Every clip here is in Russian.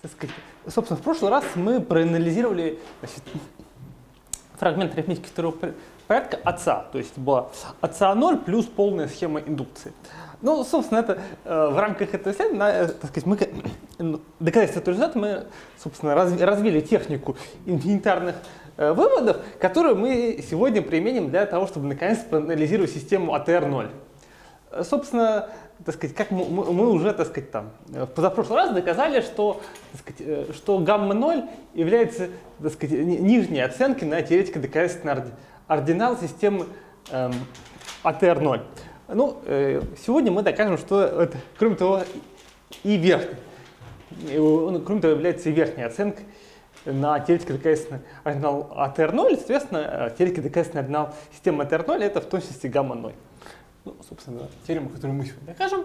так сказать, собственно, в прошлый раз мы проанализировали, значит, фрагмент арифметики второго порядка АЦА, то есть была АЦА0 плюс полная схема индукции. Ну, собственно, это в рамках этого исследования, так сказать, мы доказательства этого результата мы, собственно, развили технику инфинитарных выводов, которую мы сегодня применим для того, чтобы наконец проанализировать систему АТР0. Собственно, так сказать, как мы уже, так сказать, там, в позапрошлый раз доказали, что, так сказать, что гамма-0 является, так сказать, нижней оценкой на теоретико-доказательный ординал системы АТР0. Ну, сегодня мы докажем, что это, кроме того, и верхний. Кроме того, является и верхней оценкой на теоретико-доказательный ординал АТР0. Соответственно, теоретико-доказательный ординал системы АТР0 это в том числе гамма-0. Ну, собственно, теорема, которую мы сегодня докажем.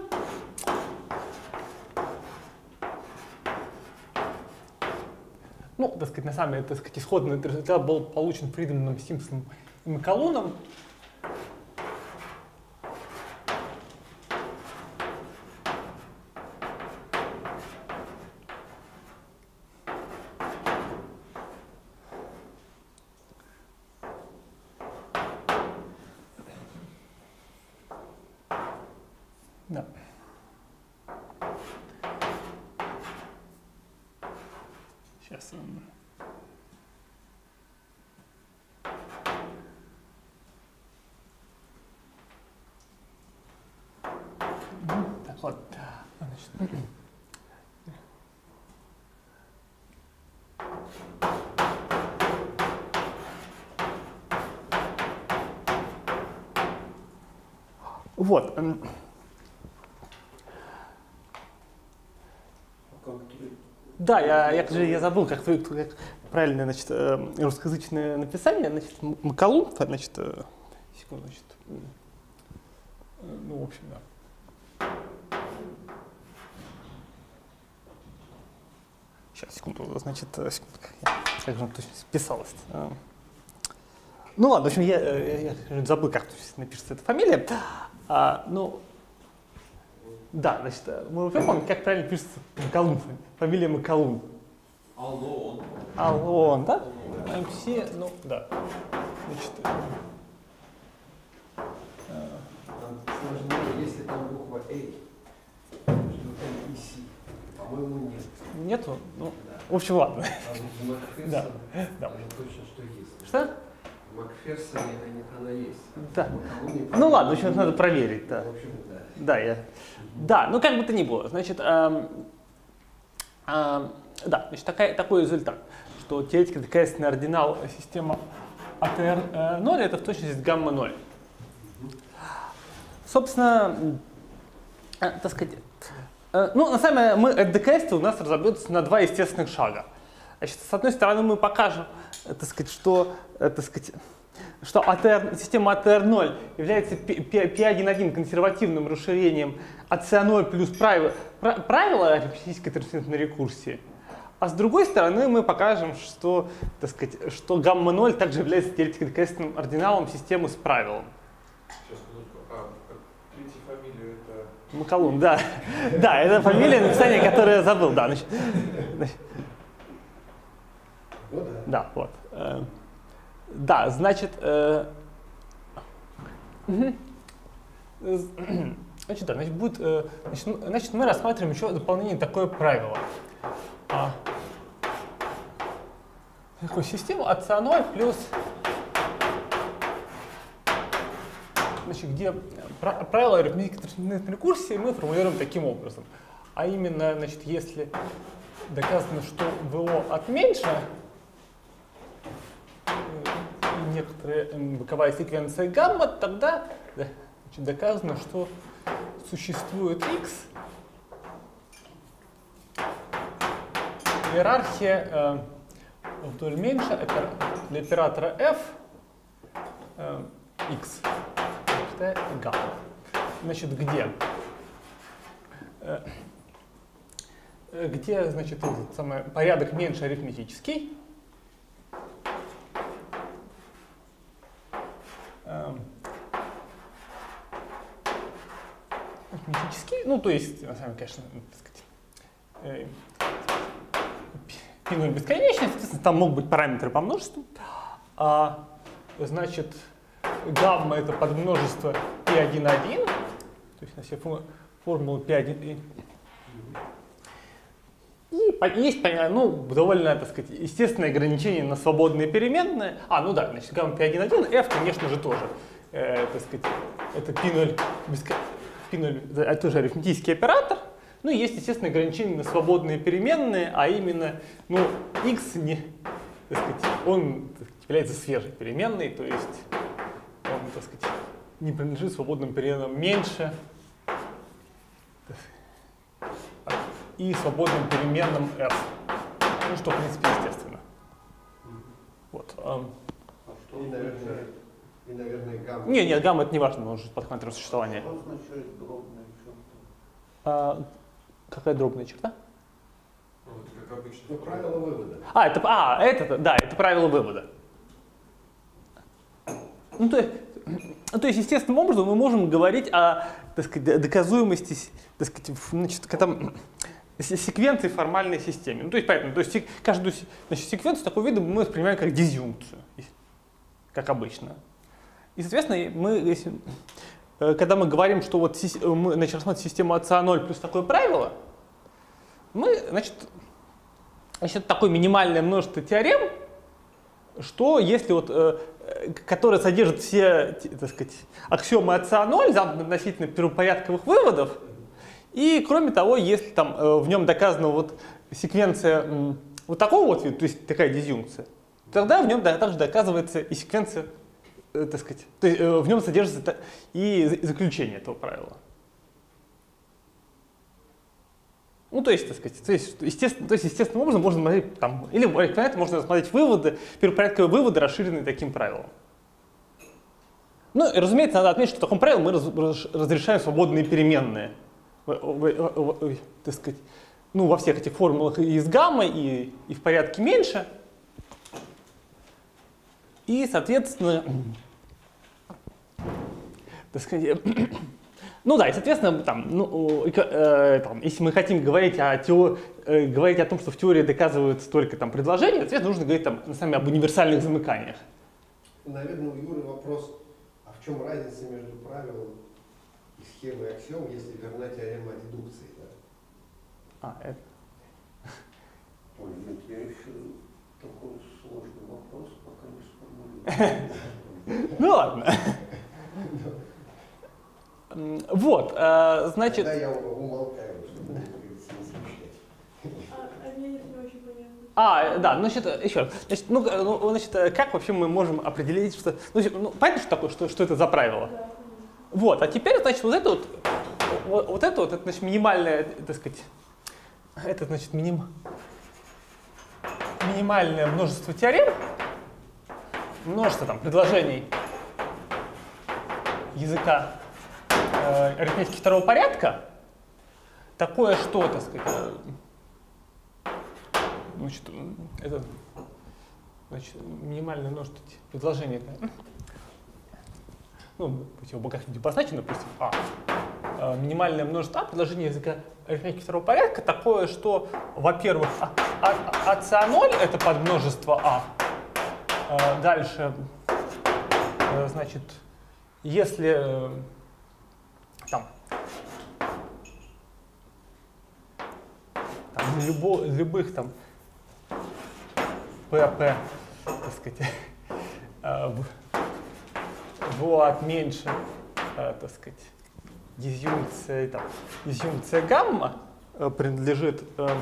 Ну, так сказать, на самом деле, так сказать, исходный результат был получен Фридманом, Симпсоном и Макалуном. Да. Сейчас. Так, вот. Значит. Вот. Да, я забыл, как правильно, значит, русскоязычное написание, значит, Макалун, значит, секунду, значит, ну, в общем, да. Сейчас, секунду, значит, секунду, как же он точно писалось. Ну ладно, в общем, я забыл, как напишется эта фамилия. Ну, да, значит, мы уже помним, как правильно пишется Макалун, фамилия Макалун. Аллон. Аллон, да? МС, ну, да. Значит, Сложнее, если там буква А, там и С. По-моему, нет. Нету? Ну, да. В общем, ладно. А в Макферсоне да. точно что есть. Что? В Макферсоне она есть. Да. Ну ладно, в общем, надо проверить. Да. В общем, да. Да, да, ну как бы то ни было. Значит, да, значит такой результат, что теоретико-доказательный ординал системы АТР0 это в точности гамма-0. Собственно, так сказать, ну на самом деле это доказательство у нас разобьется на два естественных шага. Значит, с одной стороны мы покажем, так сказать, что система АТР0 является P1.1 консервативным расширением АЦ0 плюс правила арифметической трансцендентной рекурсии. А с другой стороны мы покажем, что, так сказать, что гамма-0 также является теоретико-доказательным ординалом системы с правилом. Сейчас, минутку. Третья фамилия это... Макалун, да. Да, это фамилия, написание, которое я забыл. Да, значит, да, вот. Да, значит, значит, да, значит, будет, значит, мы рассматриваем еще дополнение такое правило. Такую систему АЦ0 плюс, значит, где правило арифметики трансцендентной рекурсии мы формулируем таким образом. А именно, значит, если доказано, что ВО от меньше, некоторая боковая секвенция гамма, тогда значит, доказано, что существует x, иерархия вдоль меньше для оператора f x, это гамма. Значит, где, значит, этот самый порядок меньше арифметический, арифметический, ну, то есть, на самом деле, конечно, так сказать, φ0 бесконечный, соответственно, там могут быть параметры по множеству. Значит, гамма это подмножество p1,1, то есть на все формулы p1. И есть, ну, довольно, так сказать, естественное ограничение на свободные переменные. Ну да, значит, гамма p1,1, f, конечно же, тоже, так сказать, это p0, это тоже арифметический оператор. Ну и есть, естественно, ограничение на свободные переменные, а именно, ну, x не, так сказать, он является свежей переменной, то есть он, так сказать, не принадлежит свободным переменным меньше и свободным переменным f. Ну, что, в принципе, естественно. Вот. И, наверное, гамма. Нет, гамма это не важно, может под характером существования. Что означает дробная черта? Какая дробная черта? Как обычно. Правило вывода. Это правило вывода. Ну, то есть, естественным образом мы можем говорить о, так сказать, доказуемости, так сказать, значит, там, секвенции в формальной системе. Ну, то есть, поэтому, то есть каждую, значит, секвенцию такого вида мы воспринимаем как дизъюнкцию, как обычно. И, соответственно, когда мы говорим, что вот мы, значит, рассматриваем систему АЦА0 плюс такое правило, мы, значит, такое минимальное множество теорем, что если вот, которое содержит все, так сказать, аксиомы АЦА0, замкнуты относительно первопорядковых выводов, и кроме того, если там в нем доказана вот секвенция вот такого вот вида, то есть такая дизъюнкция, тогда в нем также доказывается и секвенция, так сказать, то есть в нем содержится и заключение этого правила. Ну, то есть, так сказать, естественным образом можно смотреть там, или можно рассмотреть выводы, первопорядковые выводы, расширенные таким правилом. Ну, и, разумеется, надо отметить, что в таком правиле мы разрешаем свободные переменные, так сказать, ну, во всех этих формулах и с гаммой, и в порядке меньше. И, соответственно, так сказать, ну да, и, соответственно, там, если мы хотим говорить о том, что в теории доказываются только там предложения, соответственно, нужно говорить там, на самом деле, об универсальных замыканиях. Наверное, у Юры вопрос, а в чем разница между правилом и схемой аксиом, если верна теорема о дедукции? Да? Это... Ой, нет, я еще такой сложный вопрос пока не сформулировал. Ну ладно. Вот, значит... Тогда я умолкаю, чтобы не смущать. Мне не очень понятно. Да, значит, еще раз. Значит, как вообще мы можем определить, что... понятно, что такое, что это за правило? Да, вот, а теперь, значит, это, значит, минимальное, так сказать, это, значит, минимальное множество теорем, множество там предложений языка арифметики второго порядка, такое что, так сказать, значит, это, значит, минимальное множество предложений, ну, его как-нибудь обозначено, допустим, минимальное множество предложений языка арифметики второго порядка, такое, что, во-первых, АЦА0 это подмножество дальше, значит, если там любых там pp, так сказать, вот меньше, так сказать, дизъюнкция гамма принадлежит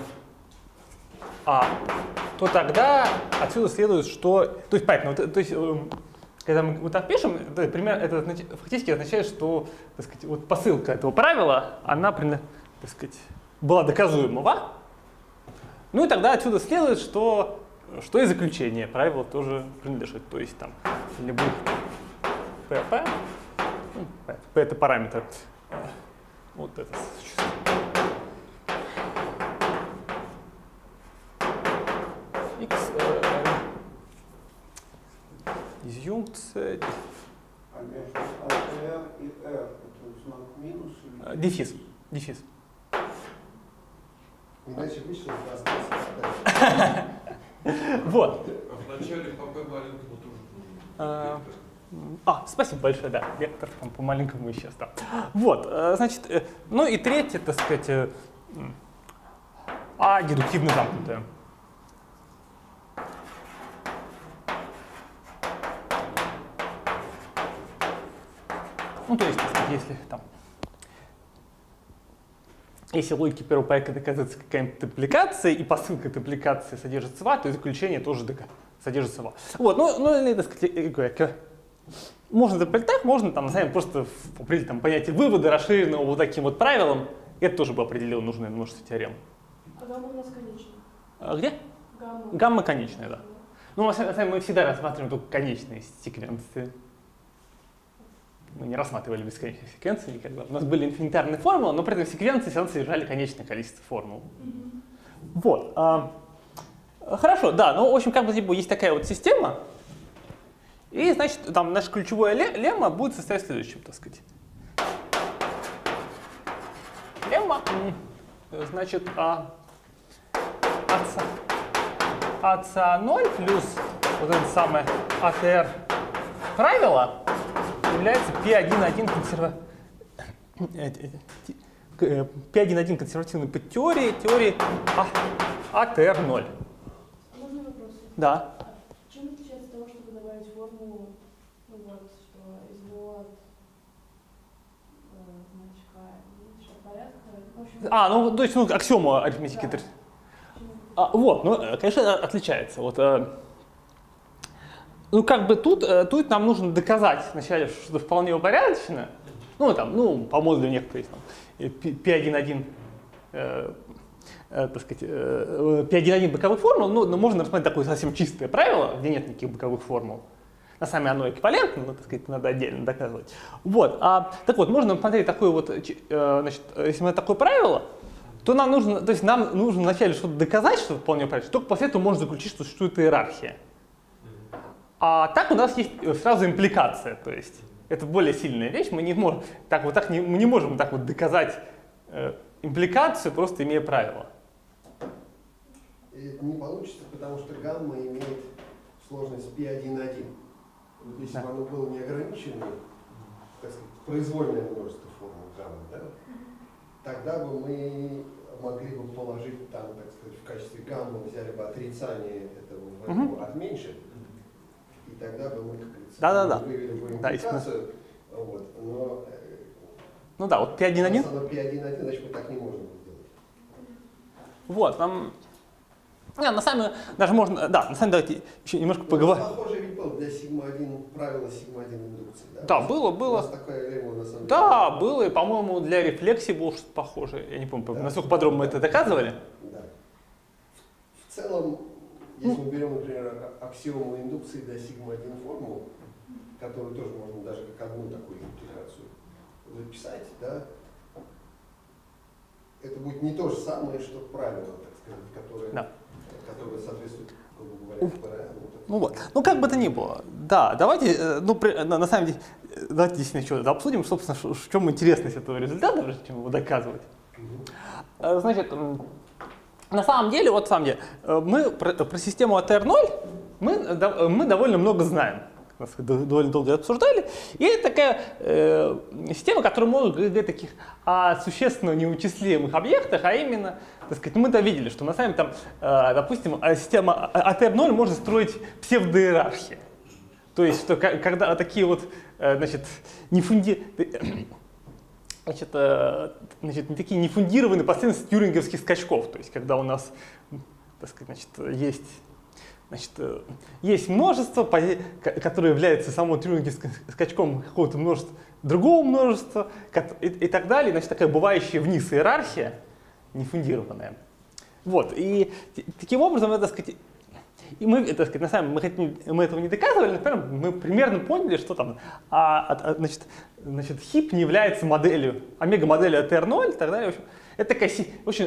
то тогда отсюда следует, что, то есть, понятно, то есть, когда мы вот так пишем, это фактически означает, что, так сказать, вот посылка этого правила, она, так сказать, была доказуемого. Ну и тогда отсюда следует, что и заключение правила тоже принадлежит. То есть там любых P, P это параметр, вот это существует. X дизъюнкция. А между ATR и R это знак минус или... Дефис. Иначе вышло, что остался. Вот. А вначале по P маленькому тоже было. Спасибо большое, да, вектор по маленькому исчез, да. Вот, значит, ну и третье, так сказать, дедуктивно замкнутое. Ну, то есть, если там, если логике первого порядка доказывается какая-нибудь аппликация, и посылка этой аппликации содержится в А, то заключение тоже содержится в А. Вот, ну или, так сказать, можно дополнить так, можно там, на самом деле, просто определить там, понятие вывода, расширенного вот таким вот правилом, это тоже бы определило нужное множество теорем. А гамма у нас конечная. Где? Гамма. Гамма конечная, да. Ну, на самом деле, мы всегда рассматриваем только конечные секвенции. Мы не рассматривали бесконечные секвенции никогда. У нас были инфинитарные формулы, но при этом секвенции все равно содержали конечное количество формул. Вот. Хорошо, да, ну, в общем, как бы типа, есть такая вот система, и, значит, там наша ключевая лемма будет состоять в следующем, так сказать. Лемма, значит, АЦА0 плюс вот это самое АТР правило является P1,1 консервативной подтеории АТР0. Можно вопрос? Да. Чем отличается от того, чтобы добавить формулу, ну вот, что извод значка меньше порядка? Ну, то есть, ну, аксиома арифметики. Да. Вот, ну, конечно, отличается. Вот, ну, как бы тут нам нужно доказать вначале, что что-то вполне упорядочено. Ну, там, ну, по модулю некоторые, там, P1,1, так сказать, P1,1 боковых формул, но можно рассмотреть такое совсем чистое правило, где нет никаких боковых формул. На самом деле оно эквивалентно, но, так сказать, надо отдельно доказывать. Вот, так вот, можно посмотреть такое вот, значит, если мы такое правило, то нам нужно вначале что-то доказать, что вполне упорядочено, только после этого можно заключить, что существует иерархия. А так у нас есть сразу импликация, то есть это более сильная вещь, мы не можем мы не можем так вот доказать импликацию, просто имея правило. Это не получится, потому что гамма имеет сложность P1,1. Вот если бы оно было неограниченное, так сказать, произвольное множество формул гаммы, да, тогда бы мы могли бы положить там, так сказать, в качестве гаммы взяли бы отрицание этого от меньше, и тогда бы мы, как говорится, вывели бы импликацию. Вот, но, ну да, вот P1,1. P1,1, значит, мы так не можем сделать. Вот, нам... на самом деле, даже можно, да, на самом деле, давайте еще немножко поговорим. Похоже ведь было для сигма-1, правила сигма-1 индукции, да? Да, было. У нас такая лемма, на самом деле. Да, было, и, по-моему, для рефлексии было что-то похожее. Я не помню, да, насколько подробно мы это доказывали. Да. В целом, если мы берем, например, аксиому индукции для сигма-1 формул, которую тоже можно даже как одну такую импликацию записать, да, это будет не то же самое, что правило, так сказать, которое соответствует, грубо говоря, ПР. Ну вот, ну как бы то ни было, да, давайте, на самом деле, давайте здесь еще обсудим, собственно, в чем интересность этого результата, прежде чем его доказывать. Значит, на самом деле, мы про систему АТР0 мы довольно много знаем. Довольно долго обсуждали. И это такая система, которая может говорить о таких существенно неучислимых объектах, а именно, так сказать, мы-то видели, что на самом деле, допустим, система АТР0 может строить псевдоиерархии. То есть, что когда такие вот, значит, такие нефундированные последовательности тьюринговских скачков, то есть, когда у нас, так сказать, есть множество, которое является самым тьюринговским скачком какого-то множества, другого множества и так далее. Значит, такая бывающая вниз иерархия, нефундированная. Вот. И таким образом, так сказать, и мы, так сказать, на самом деле мы этого не доказывали, например, мы примерно поняли, что там, хип не является моделью, омега-моделью АТР0 и так далее. В общем, это такая очень,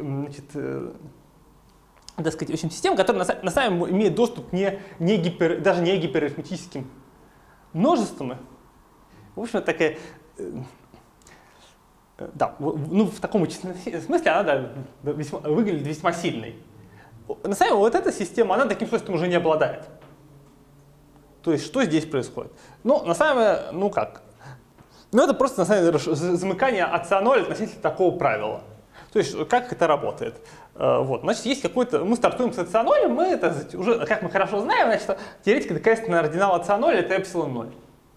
так сказать, в общем, система, которая на самом деле имеет доступ даже не гиперарифметическим множествам. В общем, такая, да, ну, в таком смысле она выглядит весьма сильной. на самом деле вот эта система, она таким свойством уже не обладает. То есть что здесь происходит? Ну, на самом деле, ну как? Ну, это просто, на самом деле, замыкание от CA0 относительно такого правила. То есть, как это работает? Вот, значит, есть какой-то, мы стартуем с CA0, мы это уже, как мы хорошо знаем, значит, теоретика доказательного ординала CA0 это ε0.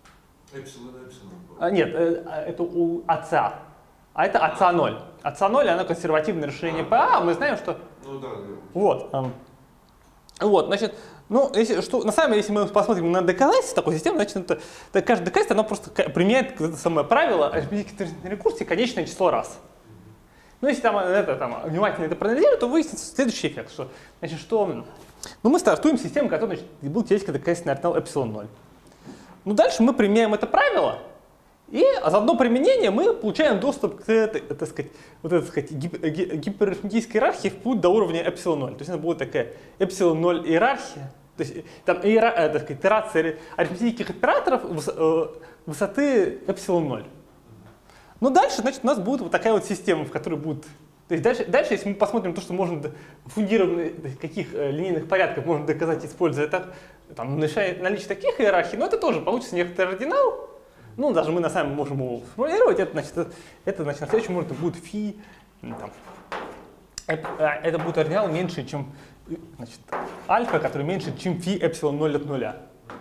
Нет, это у АЦА. А это АЦА0. АЦА0, оно консервативное решение ПА, мы знаем, что... Ну да. Вот. Вот, значит, ну, если, что, на самом деле, если мы посмотрим на доказательство такой системы, значит, это каждое доказательство, оно просто применяет это самое правило арифметической рекурсии конечное число раз. Ну, если там внимательно это проанализировать, то выяснится следующий эффект, что, значит, что мы стартуем систему, которая, значит, был теоретически доказательный ординал ε0. Ну, дальше мы применяем это правило, и за одно применение мы получаем доступ к гиперарифметической иерархии вплоть до уровня ε0. То есть это будет такая ε0 иерархия, то есть там итерация арифметических операторов высоты ε0. Но дальше, значит, у нас будет вот такая вот система, в которой будет... То есть дальше, если мы посмотрим то, что можно фундированно, каких линейных порядков можно доказать, используя там, наличие таких иерархий, но это тоже получится некоторый ординал. Ну, даже мы на самом деле можем его сформулировать. Это значит, на следующем уровне будет φ. Там, это будет ординал меньше, чем значит, альфа, который меньше, чем φ ε0 от нуля.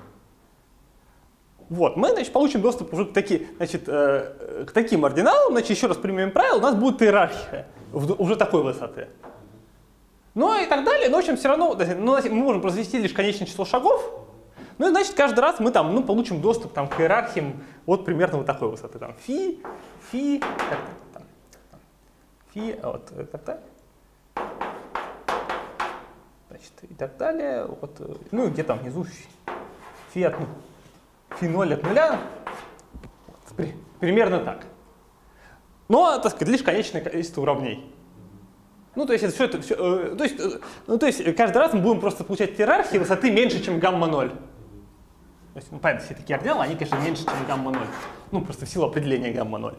Вот, мы, значит, получим доступ уже к таким ординалам. Значит, еще раз применим правило, у нас будет иерархия уже такой высоты. Ну и так далее. Но, в общем, все равно мы можем произвести лишь конечное число шагов. Ну и, значит, каждый раз мы там, получим доступ там, к иерархиям вот примерно вот такой высоты. Там, фи, вот это. Значит, и так далее. Вот, ну и где там внизу фи 0 от нуля. Примерно так. Но, так сказать, лишь конечное количество уравней. Ну, то есть, это все, то есть каждый раз мы будем просто получать иерархии высоты меньше, чем гамма-0. То есть, ну, понятно, все такие ординалы, они, конечно, меньше, чем гамма-0. Ну, просто в силу определения гамма-0.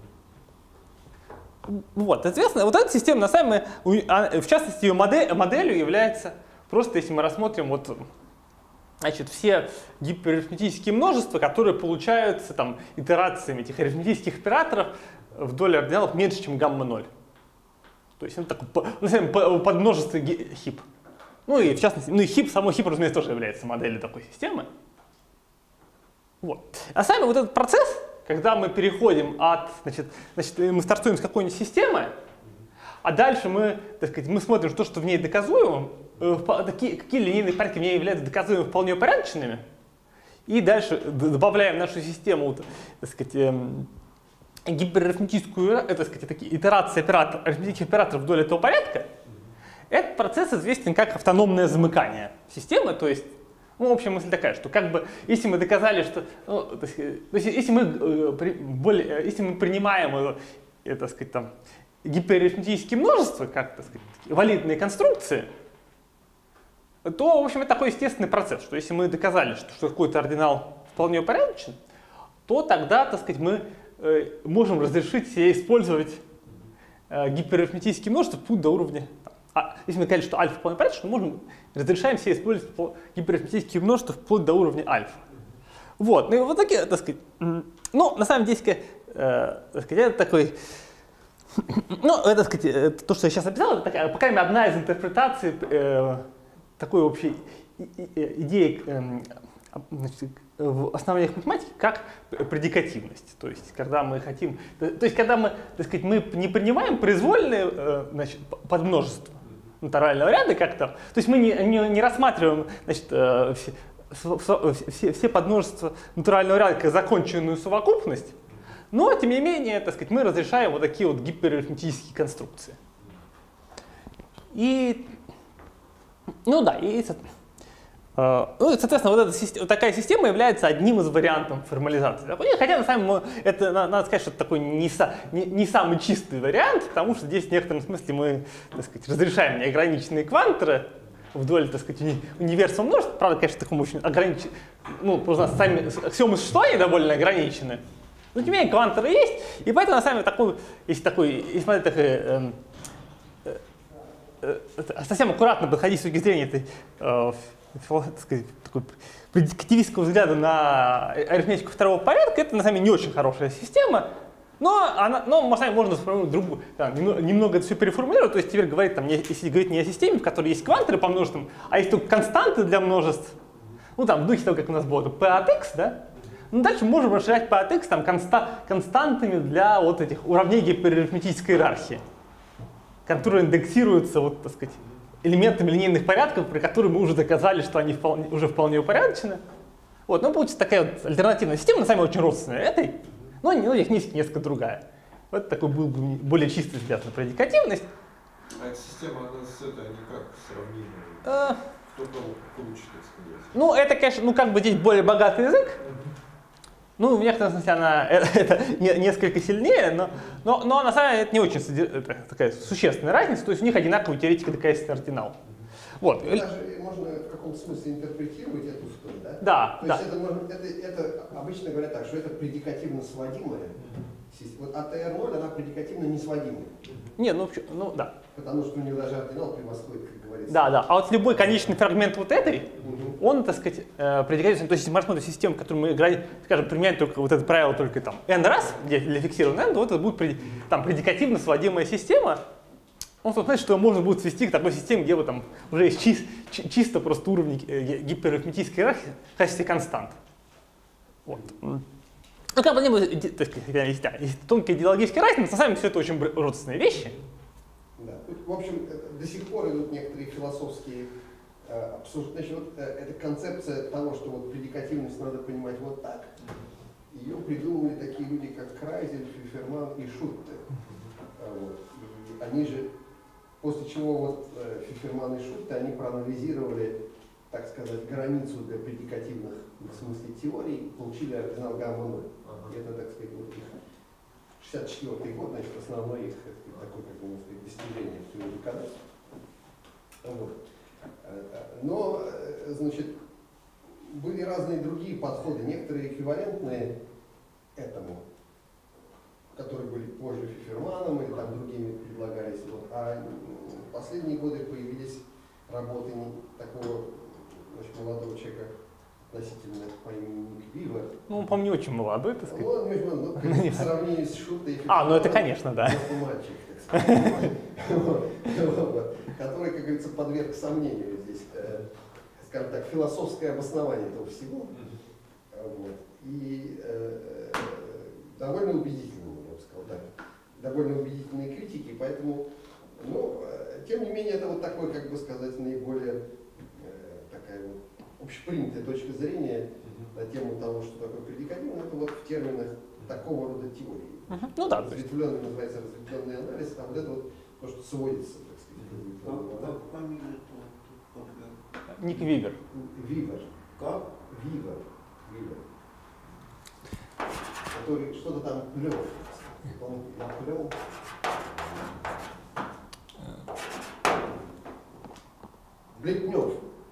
Вот, соответственно, вот эта система, на самом деле, в частности, ее моделью является просто, если мы рассмотрим вот, значит, все гиперарифметические множества, которые получаются там итерациями этих арифметических операторов вдоль ординалов меньше, чем гамма-0. То есть это такое подмножество хип. Ну и в частности, ну и хип, само хип, разумеется, тоже является моделью такой системы. Вот. А сами вот этот процесс, когда мы переходим от, значит, мы стартуем с какой-нибудь системы, а дальше мы, так сказать, мы смотрим то, что в ней доказуемо, какие линейные порядки в ней являются доказуемыми вполне упорядоченными, и дальше добавляем в нашу систему, так сказать, гиперарифметическую, так сказать, такие итерации арифметических операторов вдоль этого порядка, этот процесс известен как автономное замыкание системы, то есть, ну, общая мысль такая, что как бы, если мы доказали, что, ну, то есть, если мы принимаем, так сказать, там, гиперарифметические множества, как, так сказать, валидные конструкции, то, в общем, это такой естественный процесс, что если мы доказали, что какой-то ординал вполне упорядочен, то тогда, так сказать, мы можем разрешить себе использовать гиперарифметические множества вплоть до уровня. Если мы сказали, что альфа вполне упорядочен, мы разрешаем себе использовать гиперарифметические множества вплоть до уровня альфа. Вот, ну и вот такие, так сказать, ну, на самом деле, так сказать, это такой, ну, это, так сказать, то, что я сейчас описал, это такая, по крайней мере, одна из интерпретаций такой общей идеи, значит, в основаниях математики как предикативность. То есть, когда мы хотим, то есть, когда мы, так сказать, мы не принимаем произвольные, значит, подмножества натурального ряда как-то, то есть мы не рассматриваем, значит, все подмножества натурального ряда как законченную совокупность, но, тем не менее, так сказать, мы разрешаем вот такие вот гиперарифметические конструкции. И, ну да, и ну, соответственно, вот такая система является одним из вариантов формализации. Хотя, на самом деле, это, надо сказать, что это такой не самый чистый вариант, потому что здесь в некотором смысле мы, так сказать, разрешаем неограниченные кванторы вдоль, так сказать, универсума множеств. Правда, конечно, такому очень ограничен. Ну, у нас сами аксиомы существования довольно ограничены. Но, тем не менее, кванторы есть, и поэтому, на самом деле, если смотреть такой, совсем аккуратно подходить с точки зрения этой, так сказать, такой предиктивистского взгляда на арифметику второго порядка, это на самом деле не очень хорошая система, но мы сами можно сформулировать немного это все переформулировать, то есть теперь говорить, там, если говорить не о системе, в которой есть кванты по множествам, а есть только константы для множеств, ну там в духе того, как у нас было p от x, да, ну дальше мы можем расширять p от x там, константами для вот этих уравнений гиперарифметической иерархии, которые индексируются, вот, так сказать, элементами линейных порядков, при которых мы уже доказали, что они уже вполне упорядочены. Вот, ну, получится такая вот альтернативная система, на самом деле очень родственная этой, но технически несколько другая. Вот такой был бы более чистый взгляд на предикативность. А эта система, она с этой никак сравнима? Кто кого получит, так сказать? Ну, это, конечно, ну, как бы здесь более богатый язык. Ну, в некотором смысле она это несколько сильнее, но на самом деле это не очень такая существенная разница, то есть у них одинаковая теоретика доказательства ординал. Вот. Даже можно в каком-то смысле интерпретировать эту сторону, да? Да, то да. есть это обычно говорят так, что это предикативно сводимая система. Вот АТР0, она предикативно не сводимая. Не, ну да. Потому что у нее даже ординал превосходит, как говорится. Да, да. А вот любой конечный фрагмент вот этой, он, так сказать, предикативный. То есть, если мы рассмотрим систему, в которой мы играем, скажем, применяем только вот это правило только там n раз, где для фиксирован n, то это будет там предикативно сводимая система. Он значит, что можно будет свести к такой системе, где вот там уже есть чисто просто уровни гиперарифметической иерархии в качестве констант. Вот. Ну, как бы не было, есть тонкая идеологическая разница, на самом деле все это очень родственные вещи. Да. В общем, до сих пор идут некоторые философские обсуждения. Значит, вот эта концепция того, что вот предикативность надо понимать вот так, ее придумали такие люди, как Крайзель, Фиферман и Шутте. Вот. И они же, после чего вот Фиферман и Шутте, они проанализировали, так сказать, границу для предикативных, в смысле теорий, получили ординал гамма-0. Это, так сказать, вот их 64-й год, значит, основное их такое, как можно сказать, достижение в теории доказательств. Вот. Но, значит, были разные другие подходы, некоторые эквивалентные этому, которые были позже Фиферманом или там другими предлагались. Вот. А в последние годы появились работы такого, значит, молодого человека, относительно по имени Ник Вивер. Ну, он, по-моему, не очень молодой, так сказать. Ну, в сравнении с Шуттой и Фиферманом. Ну это, конечно, да. Мальчик, так сказать. Который, как говорится, подверг сомнению здесь, скажем так, философское обоснование этого всего. Вот. И довольно убедительные, я бы сказал так, довольно убедительные критики, поэтому, ну, тем не менее, это вот такой, как бы сказать, наиболее такая вот общепринятая точка зрения на тему того, что такое предикативно, это вот в терминах такого рода теории. Ну да. Разветвленный называется разветвленный анализ, а вот это вот то, что сводится, так сказать. Как фамилия? Ник Вивер. Вивер. Как? Вивер. Вивер. Который что-то там плел. Он наплел. Блетнев.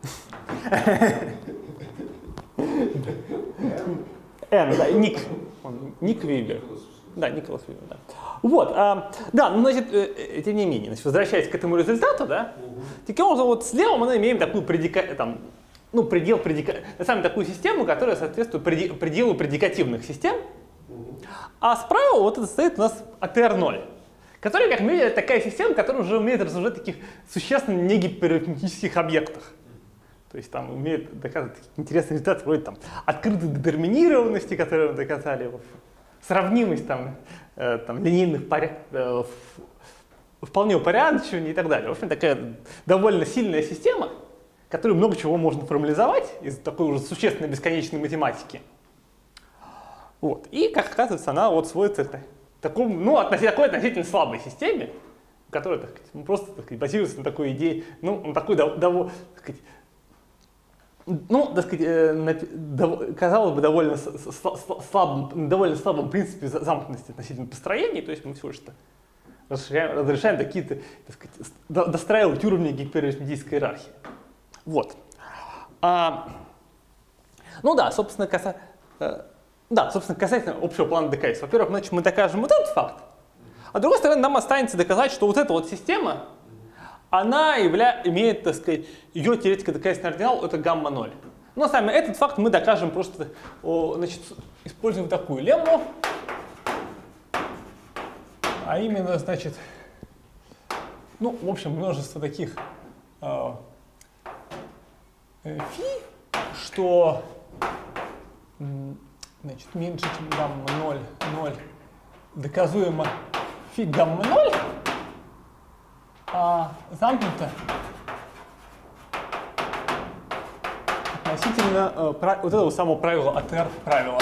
Да, Ник Вивер. Да, Николас Вивер, да. Вот, да, ну, значит, тем не менее, значит, возвращаясь к этому результату, да, таким образом, вот слева мы имеем такую предел на самом деле такую систему, которая соответствует пределу предикативных систем, а справа вот это стоит у нас АТР0, который, как мы видели, такая система, которая уже умеет рассуждать о таких существенно негиперарифметических объектах. То есть там умеет доказывать интересные результаты, вроде там открытой детерминированности, которые мы доказали, сравнимость там линейных порядков, вполне упорядочивания и так далее. В общем, такая довольно сильная система, которую много чего можно формализовать из такой уже существенной бесконечной математики. Вот. И, как оказывается, она вот сводится к такому, такой относительно слабой системе, которая, так сказать, просто, так сказать, базируется на такой идее, на такой довольно, казалось бы, довольно слабом принципе замкнутости относительно построений, то есть мы всего лишь разрешаем такие-то, так сказать, достраивать уровни гиперарифметической иерархии. Вот. Собственно, касательно общего плана доказательств. Во-первых, мы докажем вот этот факт, а с другой стороны, нам останется доказать, что вот эта вот система, она имеет, так сказать, ее теоретически доказательный ординал — это гамма-0. Но сами этот факт мы докажем просто, значит, используем такую лемму. А именно, значит, ну, в общем, множество таких фи, что, значит, меньше, чем гамма-0, 0, доказуемо фи гамма-0, замкнуто относительно вот этого самого правила, АТР правила.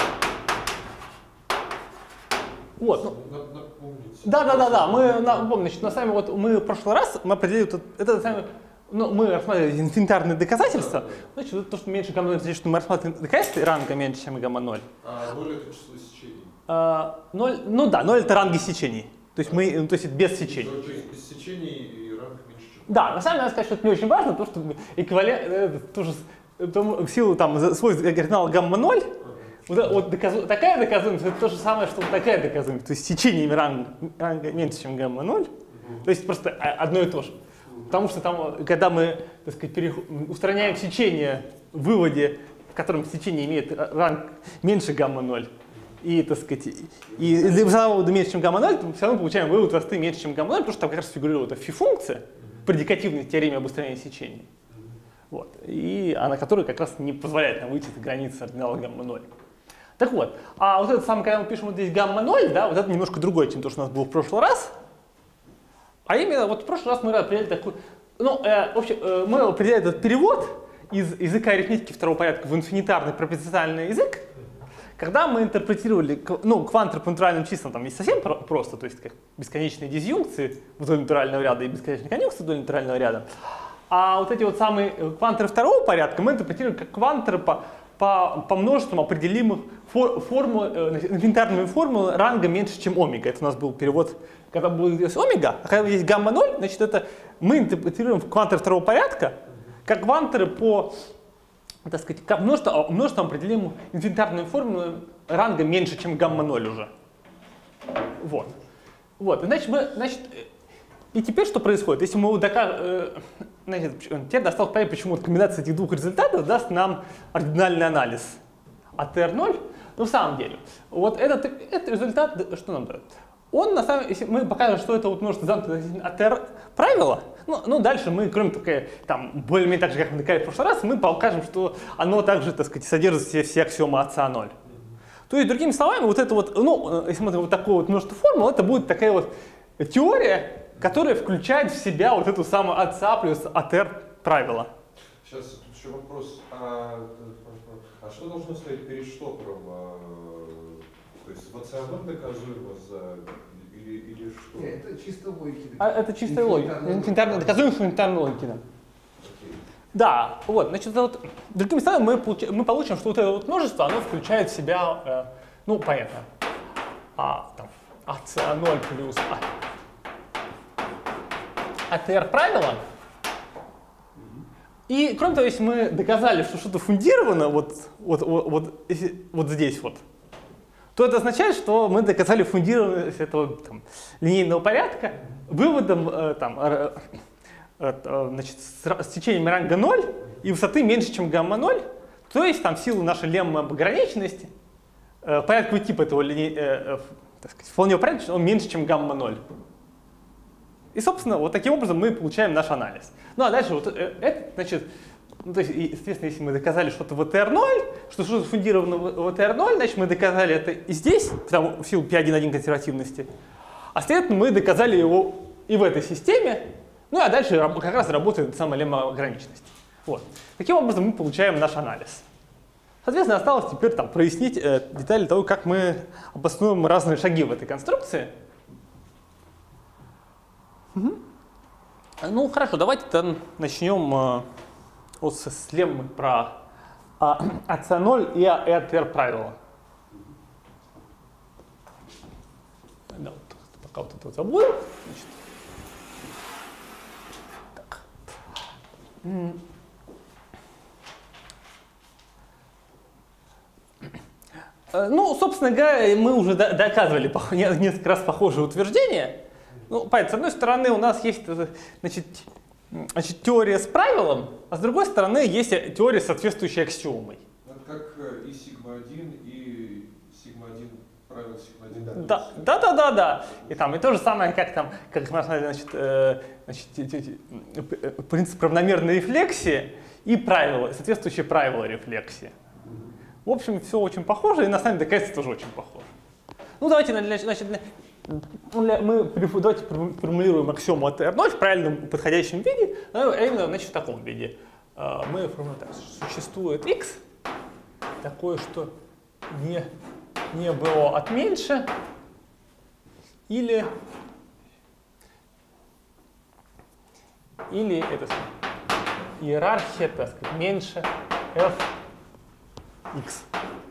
Вот. Напомните. Да. Мы помним, значит, на сами вот мы в прошлый раз мы определили это сами, ну, мы рассматривали инфинитарные доказательства. Значит, это то, что меньше гамма-0, значит, что мы рассматриваем доказательства ранга меньше, чем гамма-0. 0 это число сечений. 0, ну да, 0 это ранги сечений. То есть мы, то есть без сечений. То есть без сечений и ранг меньше, чем. Да, на самом деле надо сказать, что это не очень важно, потому что эквивалент тоже в силу там свой ординал гамма-0. Вот такая доказуемость — это то же самое, что такая доказуемость. То есть сечениями ранга меньше, чем гамма-0. То есть просто одно и то же. Потому что там, когда мы, так сказать, устраняем сечение в выводе, в котором сечение имеет ранг меньше гамма-0, и, так сказать, и для вывода меньше, чем гамма-0, то мы все равно получаем вывод высоты меньше, чем гамма-0, потому что там как раз фигурирует фи-функция, предикативной теореме об устранении сечения. Вот. И она, которая как раз не позволяет нам выйти за границы ординала гамма-0. Так вот, а вот это самое, когда мы пишем вот здесь гамма-0, да, вот это немножко другое, чем то, что у нас было в прошлый раз. А именно, вот в прошлый раз мы определяли такой, ну, в общем, мы определяли этот перевод из языка арифметики второго порядка в инфинитарный пропорциональный язык, когда мы интерпретировали, ну, к квантропунктуальным числам там не совсем просто, то есть как бесконечные дизъюнкции вдоль натурального ряда и бесконечные конъюнкции вдоль натурального ряда. А вот эти вот самые квантеры второго порядка мы интерпретируем как квантеры по множествам определимых инфинитарными формулами ранга меньше, чем омега. Это у нас был перевод, когда был здесь омега, а когда здесь гамма-0, значит, это мы интерпретируем квантеры второго порядка как квантеры по, так сказать, как множеством определимых инфинитарными формулами ранга меньше, чем гамма-0 уже. Вот. Вот. Значит, и теперь что происходит? Если мы докажем, теперь досталось понять, почему комбинация этих двух результатов даст нам ординальный анализ АТР0. Но в самом деле, вот этот результат, что нам дает? Он, на самом деле, если мы покажем, что это вот множество замкнутых АТР правила, ну дальше мы, кроме того, там, более-менее так же, как мы доказали в прошлый раз, мы покажем, что оно также, так сказать, содержит в себе все аксиомы АЦА0. То есть, другими словами, вот это вот, ну, если мы вот такое вот множество формул, это будет такая вот теория, которая включает в себя вот эту самую АЦА плюс АТР правило. Сейчас тут еще вопрос. А что должно стоять перед штопором? То есть в АЦА0 доказуемо или что? Нет, это чисто логика. Это чистая логика. Доказуемость инфинитарной логики, да. Да, вот, значит, вот, другими словами, мы получим, что вот это вот множество, оно включает в себя, ну, понятно, АЦА0 плюс АТР правило. И, кроме того, если мы доказали, что что-то фундировано вот здесь вот, то это означает, что мы доказали фундированность этого там, линейного порядка выводом значит, с течением ранга 0 и высоты меньше, чем гамма-0, то есть там в силу нашей леммы об ограниченности порядковый тип этого так сказать, вполне порядочный, он меньше, чем гамма-0. И, собственно, вот таким образом мы получаем наш анализ. Ну а дальше вот это, значит, ну, то есть, естественно, если мы доказали что-то в АТР0, что что-то фундировано в АТР0, значит, мы доказали это и здесь, потому в силу P1.1 консервативности, а следовательно, мы доказали его и в этой системе, ну а дальше как раз работает самая лемма ограниченности. Вот. Таким образом мы получаем наш анализ. Соответственно, осталось теперь там прояснить детали того, как мы обоснуем разные шаги в этой конструкции. Угу. Ну хорошо, давайте начнем с леммы про АЦ0 и АТР правила. Да, вот, пока вот это вот забудем. Значит, так. Ну, собственно говоря, мы уже доказывали несколько раз похожие утверждения. Ну, понятно, с одной стороны, у нас есть, значит, значит, теория с правилом, а с другой стороны есть теория, соответствующая аксиомой. Это как и сигма-1, и сигма-1, правило сигма-1. Да. И там и то же самое, как там, как значит, принцип равномерной рефлексии и правила, соответствующие правила рефлексии. В общем, все очень похоже, и на самом деле доказательство тоже очень похоже. Ну, давайте, значит, мы давайте формулируем аксиому от R0 в правильном подходящем виде, а именно, значит, в таком виде. Мы формулируем так: существует x, такое, что не было от меньше, или это иерархия, так сказать, меньше f x.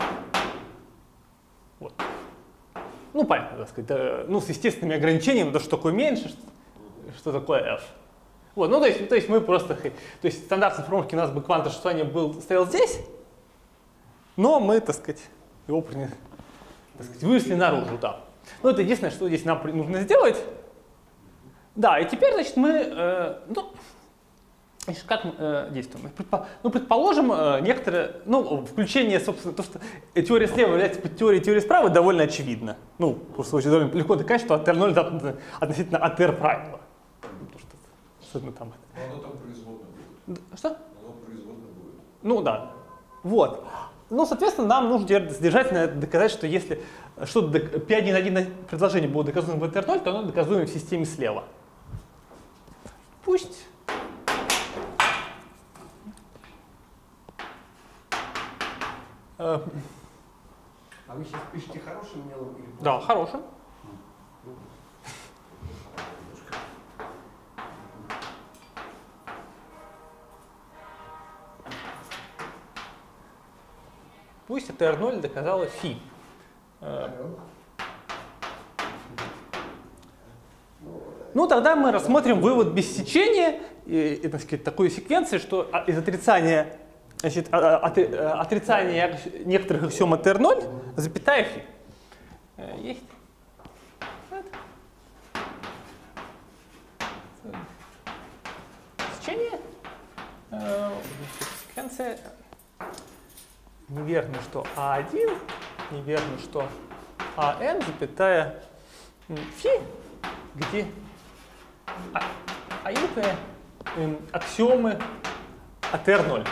Вот. Ну, понятно, так сказать, ну, с естественными ограничениями, да, что такое меньше, что такое f. Вот, ну, то есть мы просто, то есть стандартной формулки у нас бы квант существования стоял здесь, но мы, так сказать, его вышли наружу, да. Ну, это единственное, что здесь нам нужно сделать. Да, и теперь, значит, мы, как мы действуем? Ну, предположим, некоторое, ну, включение, собственно, то, что теория слева является под теорией справа, довольно очевидно. Ну, просто очень довольно легко доказать, что от R0 относительно от R правила. Что мы там? Но оно там производное будет. Что? Оно производное будет. Ну, да. Вот. Ну, соответственно, нам нужно теперь содержательно доказать, что если что-то P1.1 предложение было доказуемо в R0, то оно доказуемо в системе слева. Пусть. А вы сейчас пишете хорошим мелом или плохим? Да, хорошим. Пусть это R0 доказала φ. Ну, тогда мы рассмотрим вывод без сечения, так сказать, такой секвенции, что из отрицания, значит, отрицания некоторых аксиом от R0, запятая φ. Есть. Сечение. Секвенция. Неверно, что А1, неверно, что АН, запятая φ, где это аксиомы от R0.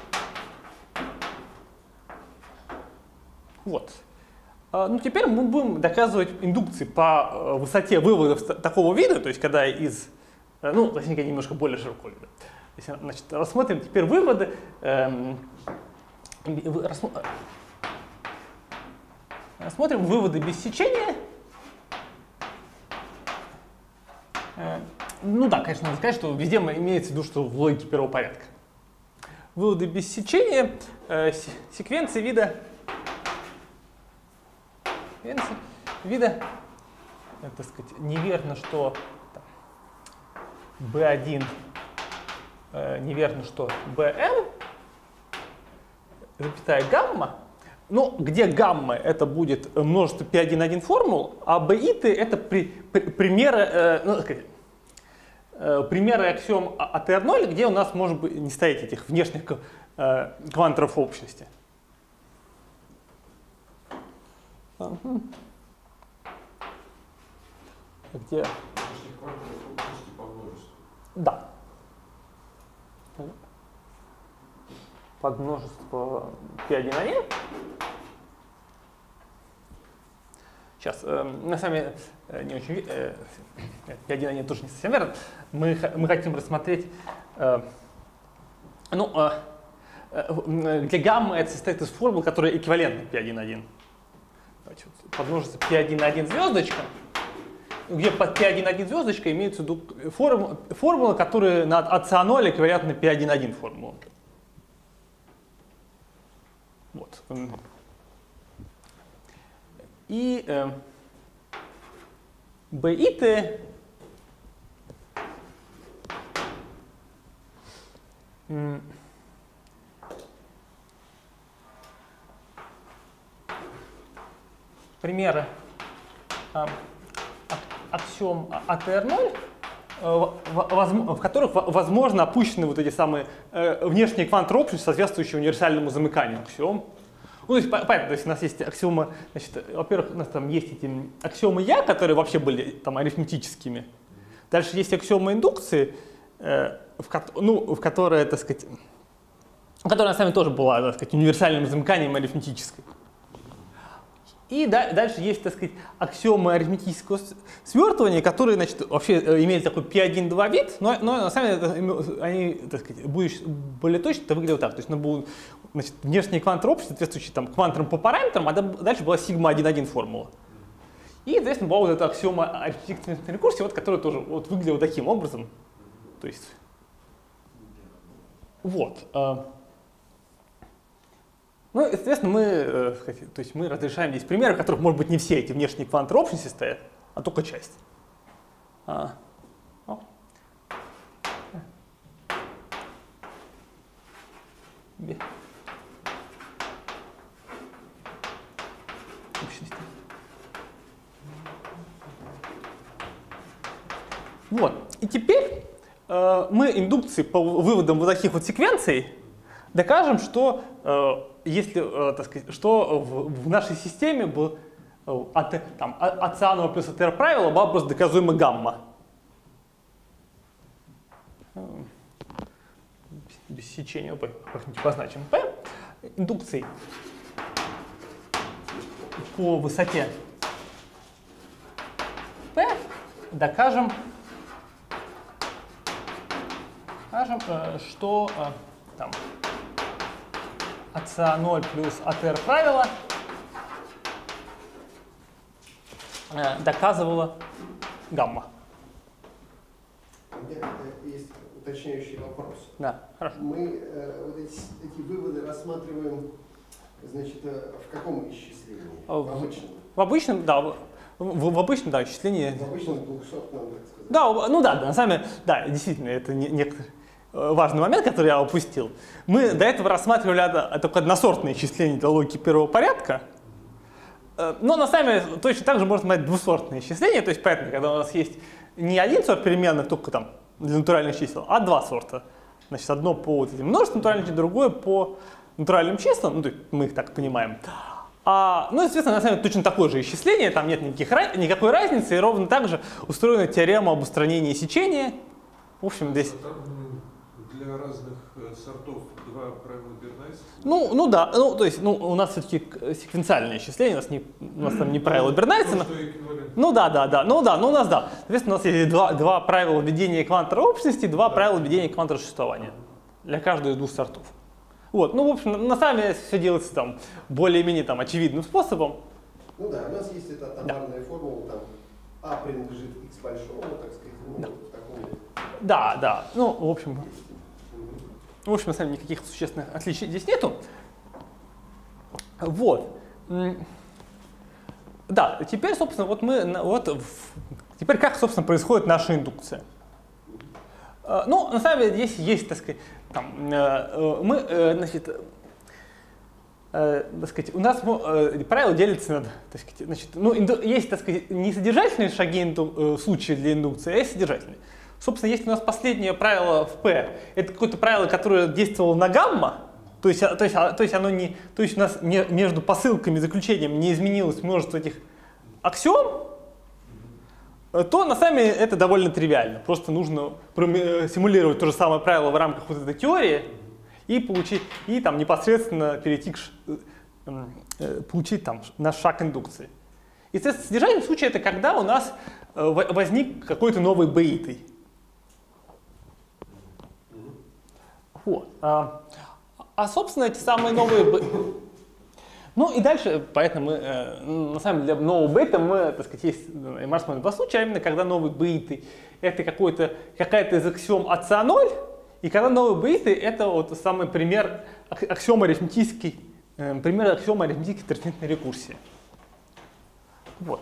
Вот. Ну, теперь мы будем доказывать индукции по высоте выводов такого вида, то есть когда из, ну, точнее, немножко более широкого вида. Значит, рассмотрим теперь выводы. Рассмотрим выводы без сечения. Ну да, конечно, надо сказать, что везде имеется в виду, что в логике первого порядка. Выводы без сечения, секвенции вида, так сказать, неверно, что B1, неверно, что BM, запятая гамма. Ну, где гамма это будет множество P1.1 формул, а биты это примеры, ну, сказать, примеры аксиом от R0, где у нас может быть не стоять этих внешних кванторов общности. Где? Внешних кванторов общности по множеству. Да. Под множество P1.1. Сейчас, на самом деле, не очень P1.1 тоже не совсем верно. Мы хотим рассмотреть, где гамма это состоит из формул, которые эквивалентны P1.1. Под множество P1.1 звездочка, где под P1.1 звездочка имеются в виду формулы, которые от CA0 эквивалентны P1.1 формулам. Вот. И биты примеры аксиом от R0, в которых возможно опущены вот эти самые внешние квантовые общности, соответствующие универсальному замыканию аксиом. Ну, то есть, понятно, то есть у нас есть аксиомы, значит, во-первых, у нас там есть эти аксиомы Я, которые вообще были там арифметическими. Дальше есть аксиомы индукции, в которые, так сказать, которая на самом деле тоже была, так сказать, универсальным замыканием арифметической. И дальше есть, так сказать, аксиомы арифметического свертывания, которые, значит, вообще имели такой P1-2 вид, но на самом деле они, так сказать, более точно это выглядело так. То есть будут, значит, внешние квантовые общества, соответствующие там кванторам по параметрам, а дальше была сигма-1,1 формула. И, соответственно, была вот эта аксиома арифметической рекурсии, вот, которая тоже вот выглядела таким образом. То есть, вот. Ну, естественно, мы разрешаем здесь примеры, в которых, может быть, не все эти внешние квантовые общности стоят, а только часть. Вот. И теперь мы индукции по выводам вот таких вот секвенций докажем, что если, так сказать, что в нашей системе был от АЦ0 плюс АТР правила была просто доказуема гамма. Без сечения как-нибудь позначим. P индукций по высоте P докажем, что там АЦ0 плюс АТР правило доказывала гамма. У меня есть уточняющий вопрос. Да, хорошо. Мы вот эти выводы рассматриваем, значит, в каком исчислении? В обычном? В обычном, да. В обычном, да, исчислении. В обычном 200-ном, так сказать. Да, ну да, на самом деле, да, действительно, это некоторый важный момент, который я упустил. Мы до этого рассматривали только односортные исчисления для логики первого порядка, но на самом деле точно так же можно смотреть двусортные исчисления, то есть понятно, когда у нас есть не один сорт переменных, только там для натуральных чисел, а два сорта. Значит, одно по вот этим множествам натуральным числам, другое по натуральным числам, ну, то есть мы их так понимаем. Ну, естественно, на самом деле точно такое же исчисление, там нет никакой разницы, и ровно так же устроена теорема об устранении сечения. В общем, здесь... Для разных сортов два правила Бернайса? Ну да, то есть у нас все-таки секвенциальное исчисление, у нас там не правило Бернайса. Ну у нас да. Соответственно, у нас есть два правила введения квантовой общности, два правила введения квантового существования для каждого из двух сортов. Вот, ну, в общем, на самом деле все делается там более-менее там очевидным способом. Ну да, у нас есть эта атомарная формула, там А принадлежит к x большому, так сказать, в таком... Да, ну, в общем, на самом деле никаких существенных отличий здесь нету. Вот. Да, теперь, собственно, теперь как, собственно, происходит наша индукция. Ну, на самом деле, здесь есть, так сказать, там, значит, у нас правило делится на, так сказать, значит, есть, так сказать, несодержательные шаги случаи для индукции, а есть содержательные. Собственно, если у нас последнее правило в P, это какое-то правило, которое действовало на гамма, то есть у нас между посылками и заключением не изменилось множество этих аксиом, то на самом деле это довольно тривиально. Просто нужно симулировать то же самое правило в рамках вот этой теории и там непосредственно получить там наш шаг индукции. И, соответственно, содержательный случай — это когда у нас возник какой-то новый беитый. Вот. Собственно, эти самые новые... Ну и дальше, поэтому мы, на самом деле, для нового бейта мы, так сказать, есть рассмотрим два случая, а именно когда новый бейты — это какая-то из аксиом АЦ0, и когда новый бейты — это вот самый пример аксиомы арифметической трансцендентной рекурсии. Вот.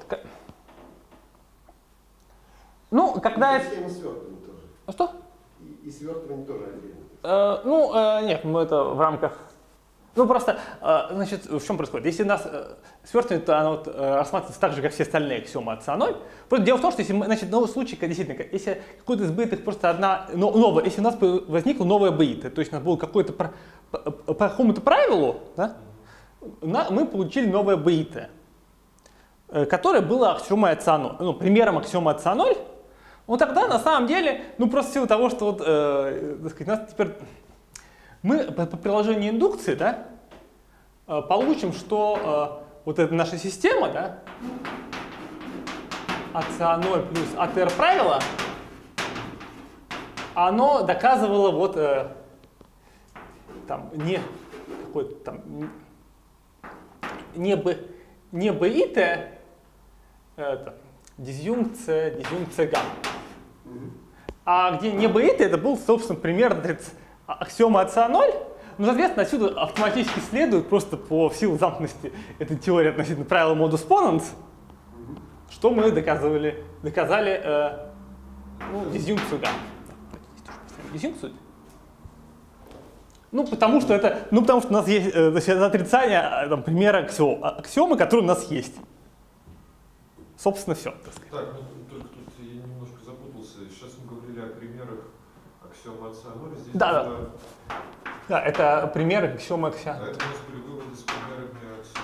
Ну, когда... И схема свертывания тоже. Что? И свертывание тоже отдельно. Нет, мы это в рамках Ну просто, значит, в чем происходит? Если у нас свертывание, то оно вот, рассматривается так же, как все остальные аксиомы от С0. Просто дело в том, что если мы, значит, в случае, когда действительно, если какой-то из бейтых просто одна новая, если у нас возникла новая бейта, то есть у нас было какое-то по какому-то правилу, да, мы получили новое бейта, которое было аксиомой от С0, ну, примером аксиомы от С0, ну тогда на самом деле, ну просто в силу того, что вот, так сказать, у нас теперь мы по приложению индукции, да, получим, что вот эта наша система, да, от С0 плюс от R правила, оно доказывало вот там не какой-то там не бейта, это дизъюнкция гамма. А где не бейта, это был, собственно, пример аксиома от С0. Ну, соответственно, отсюда автоматически следует, просто по силе замкнутости этой теории относительно правила modus ponens, что мы доказали дизъюнкцию гамма. Дизъюнкцию? Ну, потому что у нас есть это отрицание примера аксиомы, которые у нас есть. Собственно, все. Так, ну только тут я немножко запутался. Сейчас мы говорили о примерах аксиомы от С0. Здесь да. Да, это примеры аксиомы от А это у нас были выводы с примерами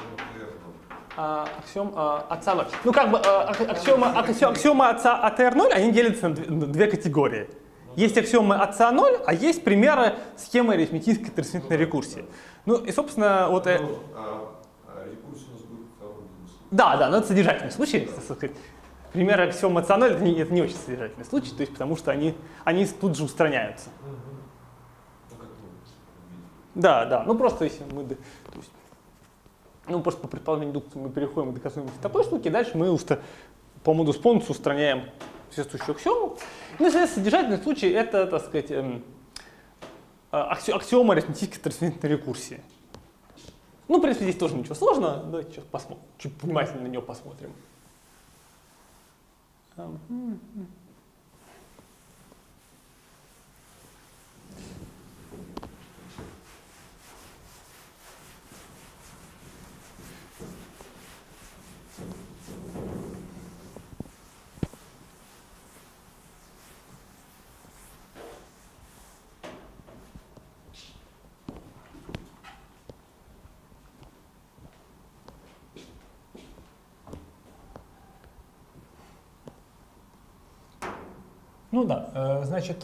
аксиом от аксиом R0. от С0. Ну, как бы аксиомы от R0, они делятся на две категории. Есть аксиомы от С0, а есть примеры схемы арифметической трансцендентной рекурсии. Ну, и, собственно, вот... рекурсия у нас будет в втором случае. Да, но это содержательный случай. Примеры аксиомы от С0 это не очень содержательный случай, то есть, потому что они тут же устраняются. Да, ну просто если мы, то есть, ну просто по предположению индукции мы переходим к доказуемости такой штуки, дальше мы по modus ponens устраняем соответствующую аксиому. Ну, и содержательный случай это, так сказать, аксиома арифметической трансцендентной рекурсии. Ну, в принципе, здесь тоже ничего сложного, давайте сейчас посмотрим, чуть внимательно на нее посмотрим. Ну да, значит,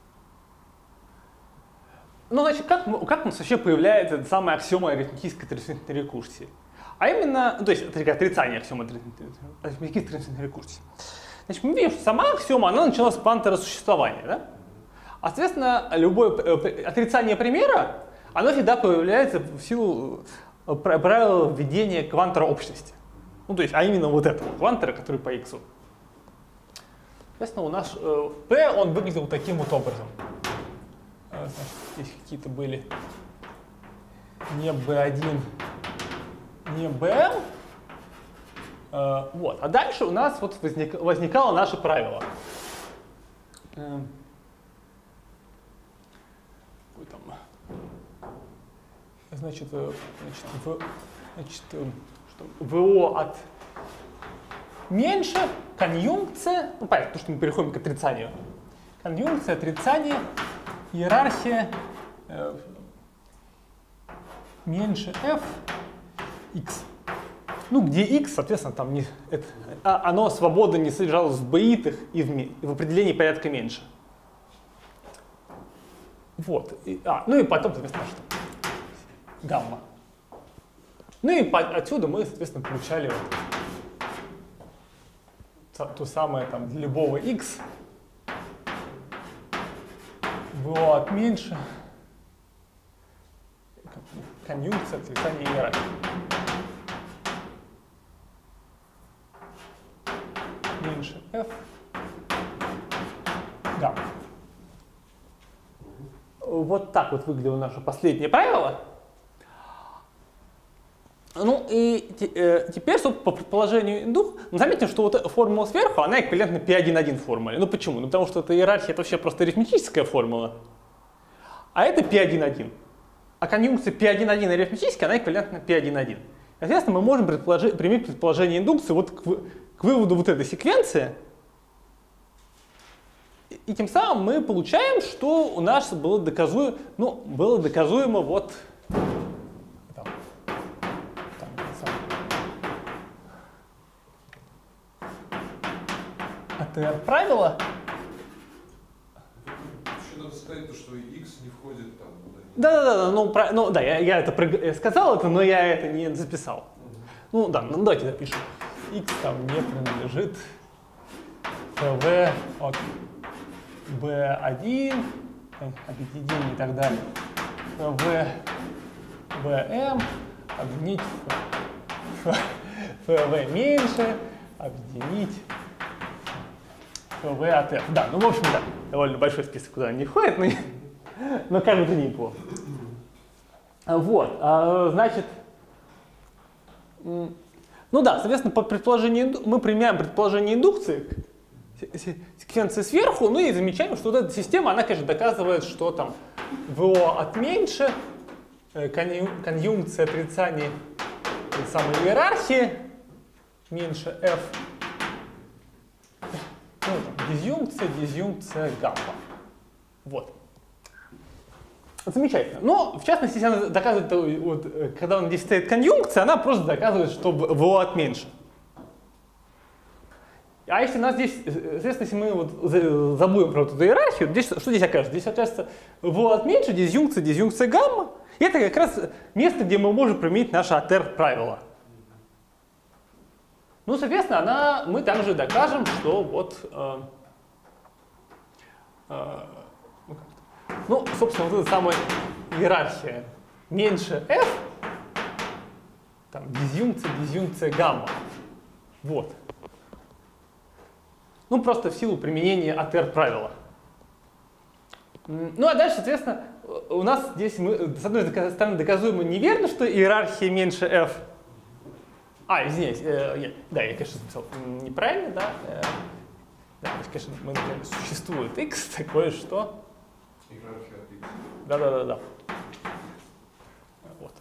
как у нас вообще появляется эта самая аксиома арифметической трансцендентной рекурсии? А именно, то есть это отрицание аксиомы арифметической трансцендентной рекурсии. Значит, мы видим, что сама аксиома, она началась с квантового существования, да? А, соответственно, любое отрицание примера, оно всегда появляется в силу правила введения квантора общности. Ну, то есть, а именно вот этого квантора, который по x. Соответственно, у нас P, он выглядел таким вот образом. Значит, здесь какие-то были не B1, не BL. Вот. А дальше у нас вот возникало наше правило. Значит, ВО от меньше, конъюнкция, ну понятно, потому что мы переходим к отрицанию. Конъюнкция, отрицание, иерархия меньше f, x. Ну, где x, соответственно, там не, оно свободно не содержалось в беитах и в определении порядка меньше. Вот. Ну и потом, соответственно, что? Гамма. Ну и отсюда мы, соответственно, получали то самое там для любого x, ВО от меньше, конъюнкция, отрицание иерархии. Меньше f, гамма. Вот так вот выглядело наше последнее правило. Ну и теперь, по предположению индух, заметим, что вот формула сверху, она эквивалентна P1.1 формуле. Ну почему? Ну потому что эта иерархия — это вообще просто арифметическая формула, а это P1.1. а конъюнкция P1,1 арифметическая, она эквивалентна P1,1. Соответственно, мы можем применить предположение индукции вот к выводу вот этой секвенции. И тем самым мы получаем, что у нас было доказуемо вот правило. Еще надо сказать, что x не входит там. Да, я это сказал, но я это не записал. Ну да, давайте запишем. X там не принадлежит PV от B1, объединение и так далее. PV BM, объединить PV меньше, объединить PV от F. Да, ну в общем, да, довольно большой список, куда не входит, но как бы то ни было. Вот, значит, ну да, соответственно, мы применяем предположение индукции к секвенции сверху, ну и замечаем, что вот эта система, она, конечно, доказывает, что там ВО от меньше, конъюнкция отрицания той самой иерархии, меньше F, ну, дизъюнкция гамма. Вот. Замечательно. Но, в частности, если она доказывает, вот, когда здесь стоит конъюнкция, она просто доказывает, что ВО от меньше. А если у нас здесь, соответственно, если мы вот забудем про эту иерархию, здесь, что здесь окажется? Здесь окажется ВО от меньше, дизъюнкция гамма. И это как раз место, где мы можем применить наше АТР правило. Ну, соответственно, мы также докажем, что вот, ну, собственно, вот эта самая иерархия меньше f, там, дизъюнкция гамма. Вот. Ну, просто в силу применения АТР правила. Ну, а дальше, соответственно, у нас здесь, с одной стороны, доказуемо неверно, что иерархия меньше f. Извиняюсь, я, конечно, записал неправильно, да. Да, конечно, существует x такое, что... Иерархия от x. Да. Вот.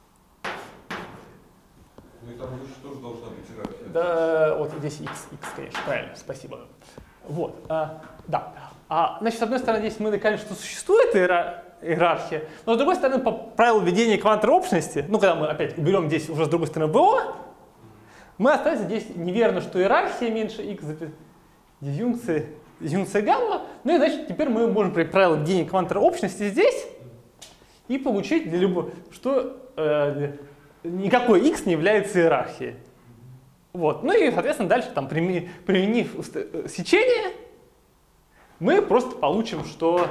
Ну и там выше тоже должна быть иерархия. Да, вот здесь x, конечно, правильно, спасибо. Вот, да. Значит, с одной стороны, здесь мы докажем, что существует иерархия, но с другой стороны, по правилу введения квантовой общности, ну, когда мы опять уберем здесь уже с другой стороны ВО, мы оставим здесь неверно, что иерархия меньше x, дизъюнкция гамма, ну и значит, теперь мы можем при правилу введения квантовой общности здесь и получить для любого, что никакой x не является иерархией. Вот. Ну и, соответственно, дальше, там, применив сечение, мы просто получим, что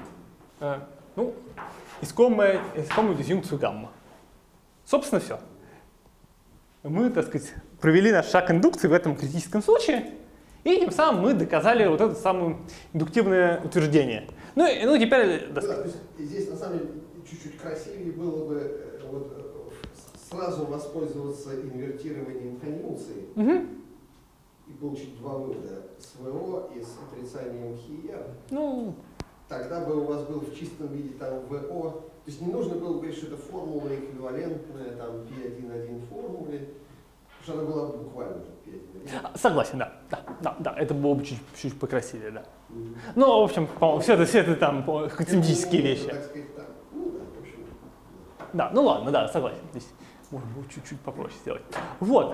искомую дизъюнкцию гамма. Собственно, все. Мы, так сказать, провели наш шаг индукции в этом критическом случае, и тем самым мы доказали вот это самое индуктивное утверждение. Ну, теперь... Да, то есть здесь, на самом деле, чуть-чуть красивее было бы вот, сразу воспользоваться инвертированием конъюнкции и получить два вывода с ВО и с отрицанием хиер. Ну... Тогда бы у вас был в чистом виде там ВО, то есть не нужно было говорить, что это формула эквивалентная там P1,1 формуле, потому что она была бы буквально P1,1. Согласен, да, это было бы чуть-чуть покрасивее, да. Ну, в общем, по-моему, все это там тематические вещи. Так сказать, так. Ну, да, в общем. Да, ну ладно, да, согласен. Здесь можно было чуть-чуть попроще сделать. Вот.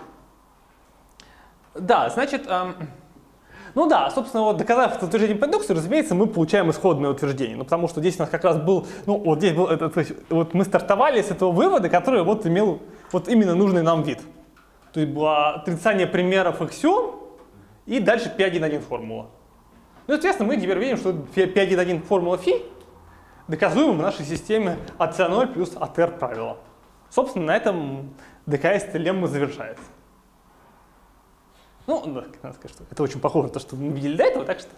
Да, значит, ну да, собственно, вот доказав это утверждение по индукции, разумеется, мы получаем исходное утверждение. Ну, потому что здесь у нас как раз был, ну, вот здесь был, то есть, вот мы стартовали с этого вывода, который вот имел вот именно нужный нам вид. То есть было отрицание примеров аксиом и дальше P1,1 формула. Ну, естественно, мы теперь видим, что P1,1 формула φ доказуема в нашей системе AC0 плюс ATR правила. Собственно, на этом ДКС-лемма завершается. Ну, надо сказать, что это очень похоже на то, что мы видели до этого, так что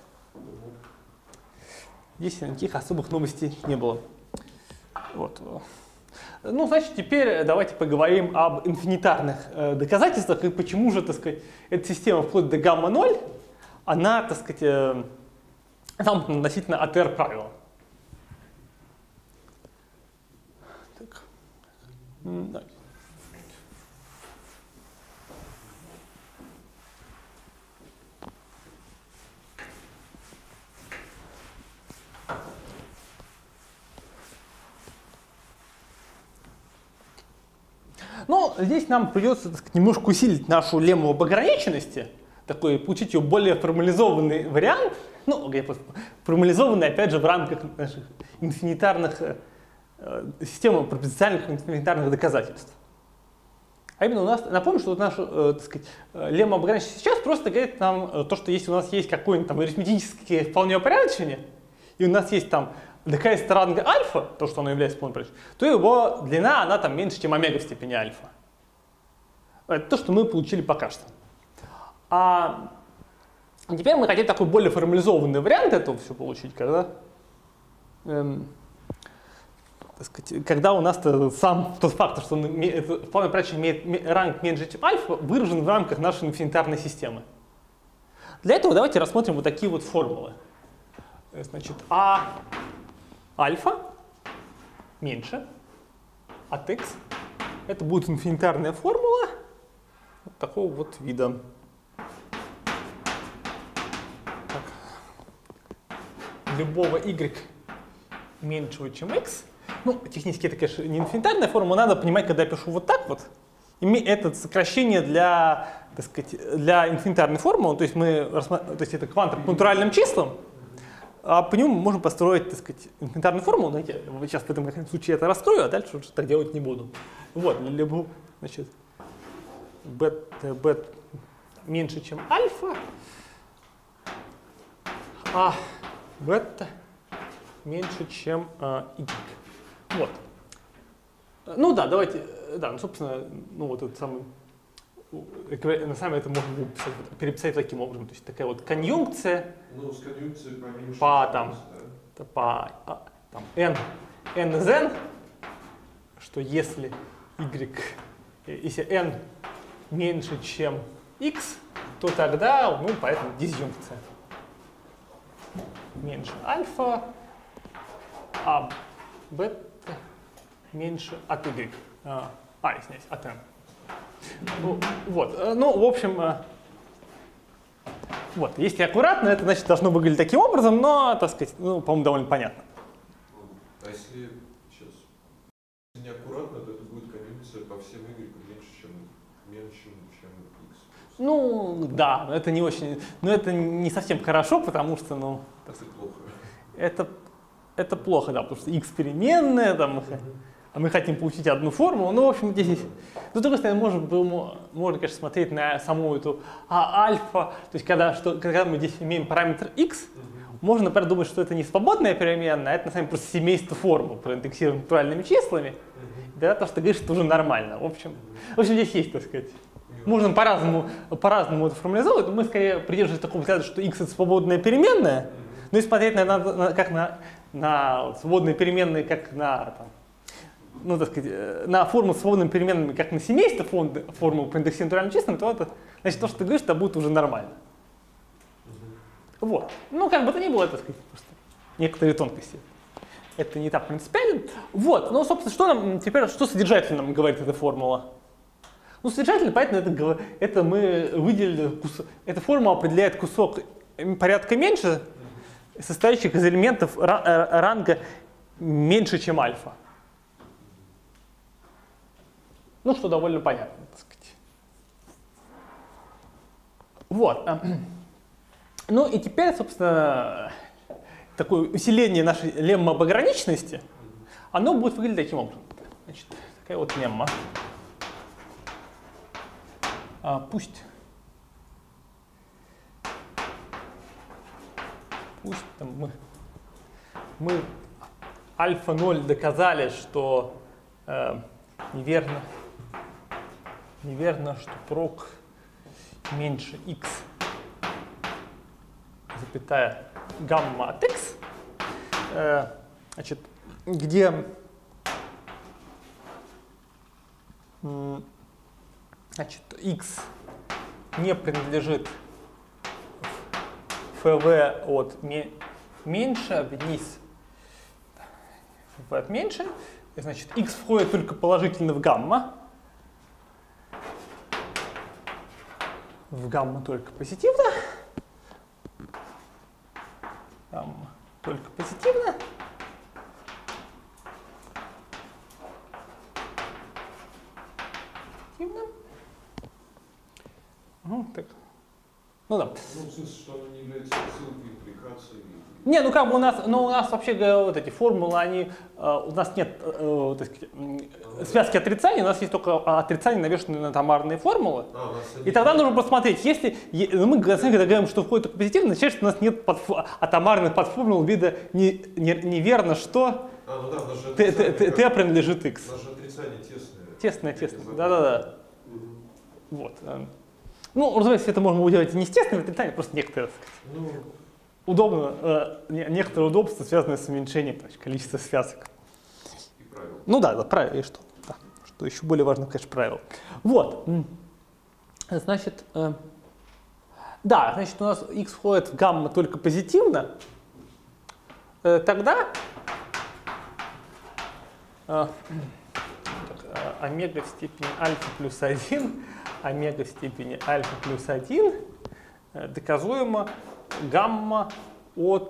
здесь никаких особых новостей не было. Вот. Ну, значит, теперь давайте поговорим об инфинитарных доказательствах и почему же, так сказать, эта система вплоть до гамма-0, она, так сказать, замкнута относительно АТР правила. Так. Да. Но здесь нам придется, так сказать, немножко усилить нашу лемму об ограниченности, такой, получить ее более формализованный вариант, ну, формализованный, опять же, в рамках наших инфинитарных систем пропозициональных инфинитарных доказательств. А именно у нас, напомню, что вот наша, так сказать, лемма об ограниченности сейчас просто говорит нам то, что если у нас есть какое-нибудь там арифметическое вполне упорядочение, и у нас есть там доказательство ранга альфа, то, что оно является полным упорядочением, то его длина, она там меньше, чем омега в степени альфа. Это то, что мы получили пока что. А теперь мы хотим такой более формализованный вариант этого все получить, когда, так сказать, когда у нас сам тот факт, что вполне упорядочение имеет ранг меньше, чем альфа, выражен в рамках нашей инфинитарной системы. Для этого давайте рассмотрим вот такие вот формулы. Значит, альфа меньше от x. Это будет инфинитарная формула вот такого вот вида. Так. Любого y меньшего, чем x. Ну, технически это, конечно, не инфинитарная формула, надо понимать, когда я пишу вот так вот. Это сокращение для, так сказать, для инфинитарной формулы, то есть это кванты по натуральным числам. А по нему мы можем построить, так сказать, инфинитарную формулу. Но я сейчас в этом случае это раскрою, а дальше уже так делать не буду. Вот, для любого, значит, бета меньше, чем альфа, а бета меньше, чем y. Вот. Ну да, давайте, да, ну, собственно, ну вот этот самый, на самом деле это можно переписать таким образом. То есть такая вот конъюнкция. Ну, с конъюнкцией поменьше. По n из n, что если n меньше, чем x, то тогда, ну, поэтому дисъюнкция. Меньше альфа, а бета меньше от y. Извиняюсь, от n. Вот, ну, в общем, вот, если аккуратно, это, значит, должно выглядеть таким образом, но, так сказать, ну, по-моему, довольно понятно. А если, сейчас, если неаккуратно, то это будет конъюнкция по всем y меньше, чем x. Ну, да, но это не очень, но это не совсем хорошо, потому что, ну, так сказать, плохо. Это плохо, да, потому что x переменная, там, а мы хотим получить одну формулу, ну, в общем, здесь, с другой стороны, можно, конечно, смотреть на саму эту альфа, то есть, когда мы здесь имеем параметр x, можно, например, думать, что это не свободная переменная, а это, на самом деле, просто семейство формул, проиндексированных натуральными числами, и тогда то, что ты говоришь, это уже нормально. В общем, здесь есть, так сказать, можно по-разному это формализовать, но мы, скорее, придерживаемся такого взгляда, что x — это свободная переменная, но если смотреть как на свободные переменные, как на, там, ну, так сказать, на форму с свободными переменными, как на семейство формул по индексированным натуральным числам, то это, значит, то, что ты говоришь, это будет уже нормально. Вот. Ну, как бы то ни было, так сказать, просто некоторые тонкости. Это не так принципиально. Вот. Ну, собственно, что нам теперь, что содержательно нам говорит эта формула? Ну, содержательно, поэтому это мы выделили, эта формула определяет кусок порядка меньше, состоящих из элементов ранга меньше, чем альфа. Ну, что довольно понятно, так сказать. Вот. Ну и теперь, собственно, такое усиление нашей леммы об ограниченности, оно будет выглядеть таким образом. Значит, такая вот лемма. Пусть там мы альфа 0 доказали, что неверно, что прок меньше x, запятая гамма от x, значит, где значит, x не принадлежит fv от меньше, вниз v от меньше. И, значит, x входит только положительно в гамма. В гамма только позитивно. Гамма только позитивно. Так. Ну да. Ну, в смысле, что оно не является отсылкой, импликацией. Не, ну как бы у нас вообще вот эти формулы, они, у нас нет так сказать, связки отрицаний, у нас есть только отрицания, навешенные на атомарные формулы. И тогда нужно посмотреть, если мы когда говорим, что входит только позитивно, означает, что у нас нет атомарных подформул вида неверно, что ну да, даже t принадлежит x. Даже отрицание тесное. Тесное. Да. Вот. Ну, разумеется, это можно делать не естественным отрицанием, просто некоторые, так сказать, удобно, некоторое удобство, связанное с уменьшением количества связок. И правила. Ну да, правила, и что? Да. Что еще более важно, конечно, правила. Вот. Значит, да, значит, у нас x входит в гамма только позитивно, тогда омега в степени альфа плюс 1, омега в степени альфа плюс 1 доказуемо гамма от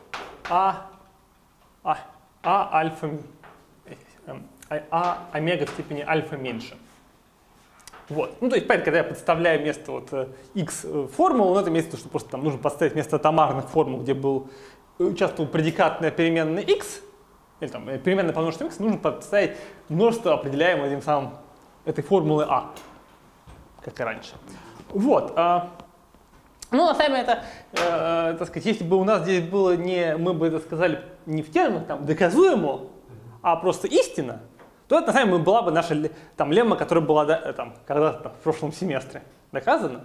омега в степени альфа меньше. Вот. Ну, то есть, понятно, когда я подставляю вместо вот x формулу, ну, это имеется в виду, что просто там нужно подставить вместо атомарных формул, где участвовал предикатная переменная x, или там переменная по множеству x, нужно подставить множество, определяемое этим самым этой формулы а, как и раньше. Вот. Ну, на самом деле, это, так сказать, если бы у нас здесь было мы бы это сказали не в терминах там доказуемо, а просто истина, то это на самом деле была бы наша там лемма, которая была там когда-то в прошлом семестре доказана.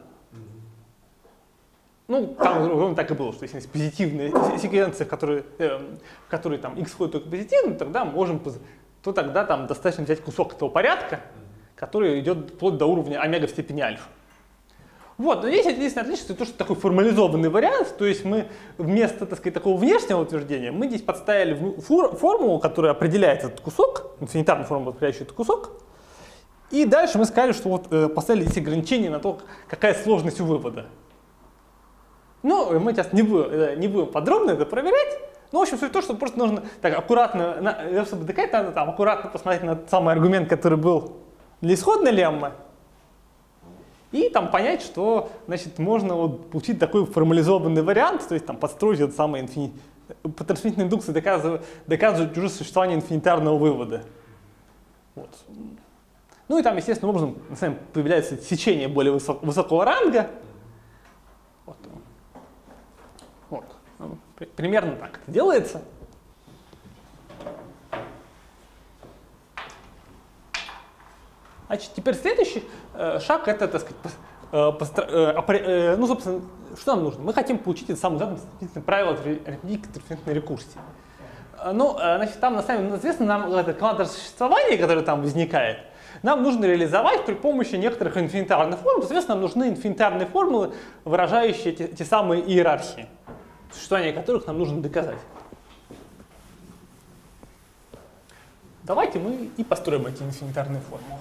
Ну, там так и было, что если есть позитивные секвенции, в которые там x входит только позитивно, то тогда там достаточно взять кусок этого порядка, который идет вплоть до уровня омега в степени альфа. Вот, но здесь единственное отличие, то, что такой формализованный вариант, то есть мы вместо, так сказать, такого внешнего утверждения, мы здесь подставили формулу, которая определяет этот кусок, инфинитарную формулу, определяющую этот кусок, и дальше мы сказали, что вот поставили здесь ограничения на то, какая сложность у вывода. Ну, мы сейчас не будем подробно это проверять, но, в общем, суть в том, что просто нужно так аккуратно, чтобы доказать, надо там аккуратно посмотреть на тот самый аргумент, который был для исходной леммы, и там понять, что, значит, можно вот получить такой формализованный вариант, то есть там подстроить этот самый по трансмиссионной индукции доказывать уже существование инфинитарного вывода. Вот. Ну и там, естественным образом, на самом деле, появляется сечение более высокого ранга. Вот. Примерно так это делается. Значит, теперь следующий шаг — это, так сказать, ну, собственно, что нам нужно? Мы хотим получить это самое задание правило трансцендентной рекурсии. Ну, значит, там, на самом деле, известно нам это квантовое существование, которое там возникает, нам нужно реализовать при помощи некоторых инфинитарных формул. Соответственно, нам нужны инфинитарные формулы, выражающие те самые иерархии, существование которых нам нужно доказать. Давайте мы и построим эти инфинитарные формулы.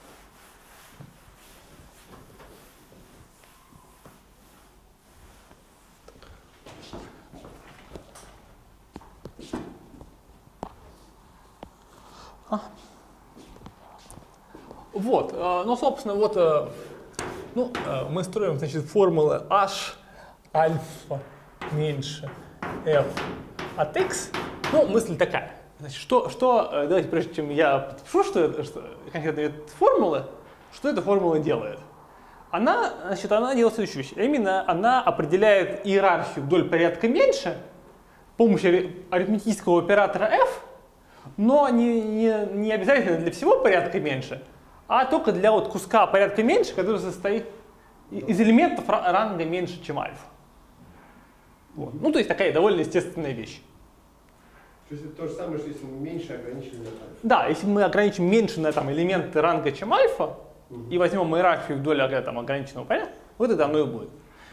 Вот, ну, собственно, вот, мы строим, значит, формулы h альфа меньше f от x. Ну, мысль такая. Значит, давайте, прежде чем я подпишу, что конкретно эта формула, что эта формула делает? Она делает следующую вещь. Именно она определяет иерархию вдоль порядка меньше с помощью арифметического оператора f, но не обязательно для всего порядка меньше, а только для вот куска порядка меньше, который состоит из элементов ранга меньше, чем альфа. Вот. Ну, то есть такая довольно естественная вещь. То есть это то же самое, что если мы меньше ограничили на альфа. Да, если мы ограничим меньше на там, элементы ранга, чем альфа, и возьмем иерархию вдоль там, ограниченного порядка, вот это оно и будет.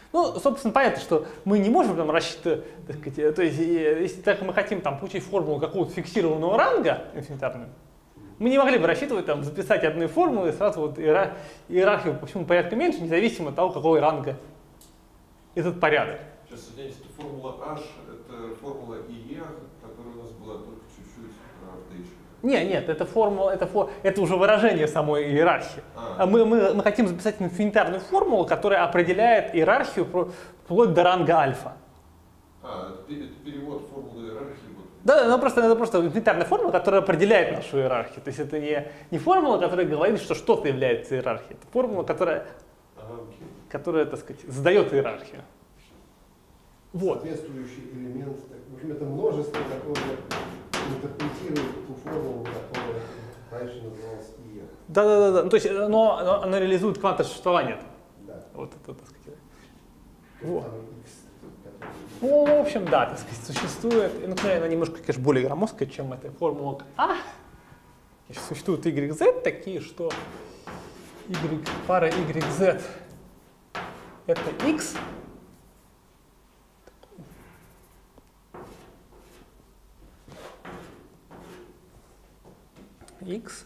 Ну, собственно, понятно, что мы не можем там рассчитывать, так сказать, то есть, если так мы хотим там получить формулу какого-то фиксированного ранга инфинитарную, мы не могли бы рассчитывать, там, записать одну формулу и сразу вот иерархию по всему порядку меньше, независимо от того, какого ранга этот порядок. Сейчас, извините, это формула H, это формула EE, которая у нас была только чуть-чуть апдейшена. Нет, это формула, это уже выражение самой иерархии. Мы хотим записать инфинитарную формулу, которая определяет иерархию вплоть до ранга альфа. Это перевод формулы иерархии. Да, это просто инфинитарная формула, которая определяет нашу иерархию. То есть это не формула, которая говорит, что что-то является иерархией. Это формула, которая, так сказать, задает иерархию. Вот. Соответствующий элемент, в общем, это множество, которое интерпретирует ту формулу, которая раньше называлась ИЕ. Да. То есть, но она реализует квантовое существование. Да. Вот это, так сказать. Вот. Там X, Ну, в общем, да, так сказать, существует, ну, она немножко, конечно, более громоздкая, чем эта формула А. Существуют YZ такие, что пара YZ это X. X.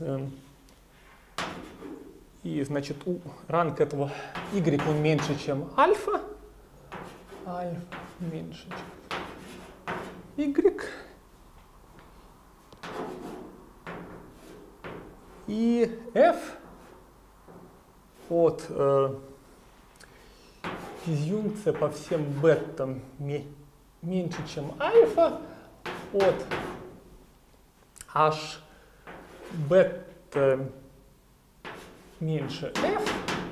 И, значит, ранг этого Y он меньше, чем альфа. Альфа меньше, чем Y. И F от дизъюнкция по всем бетам меньше, чем альфа, от H бета меньше F,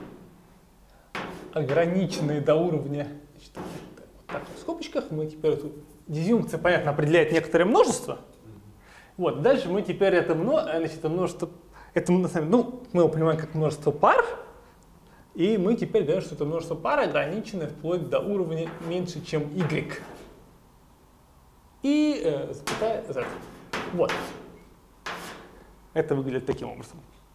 ограниченные до уровня, значит, вот так в скобочках, мы теперь эту дизъюнкция, понятно, определяет некоторое множество. Вот, дальше мы теперь это множество, мы его понимаем как множество пар, и мы теперь говорим, что это множество пар ограничено вплоть до уровня меньше, чем Y. И запятая Z. Вот. Это выглядит таким образом.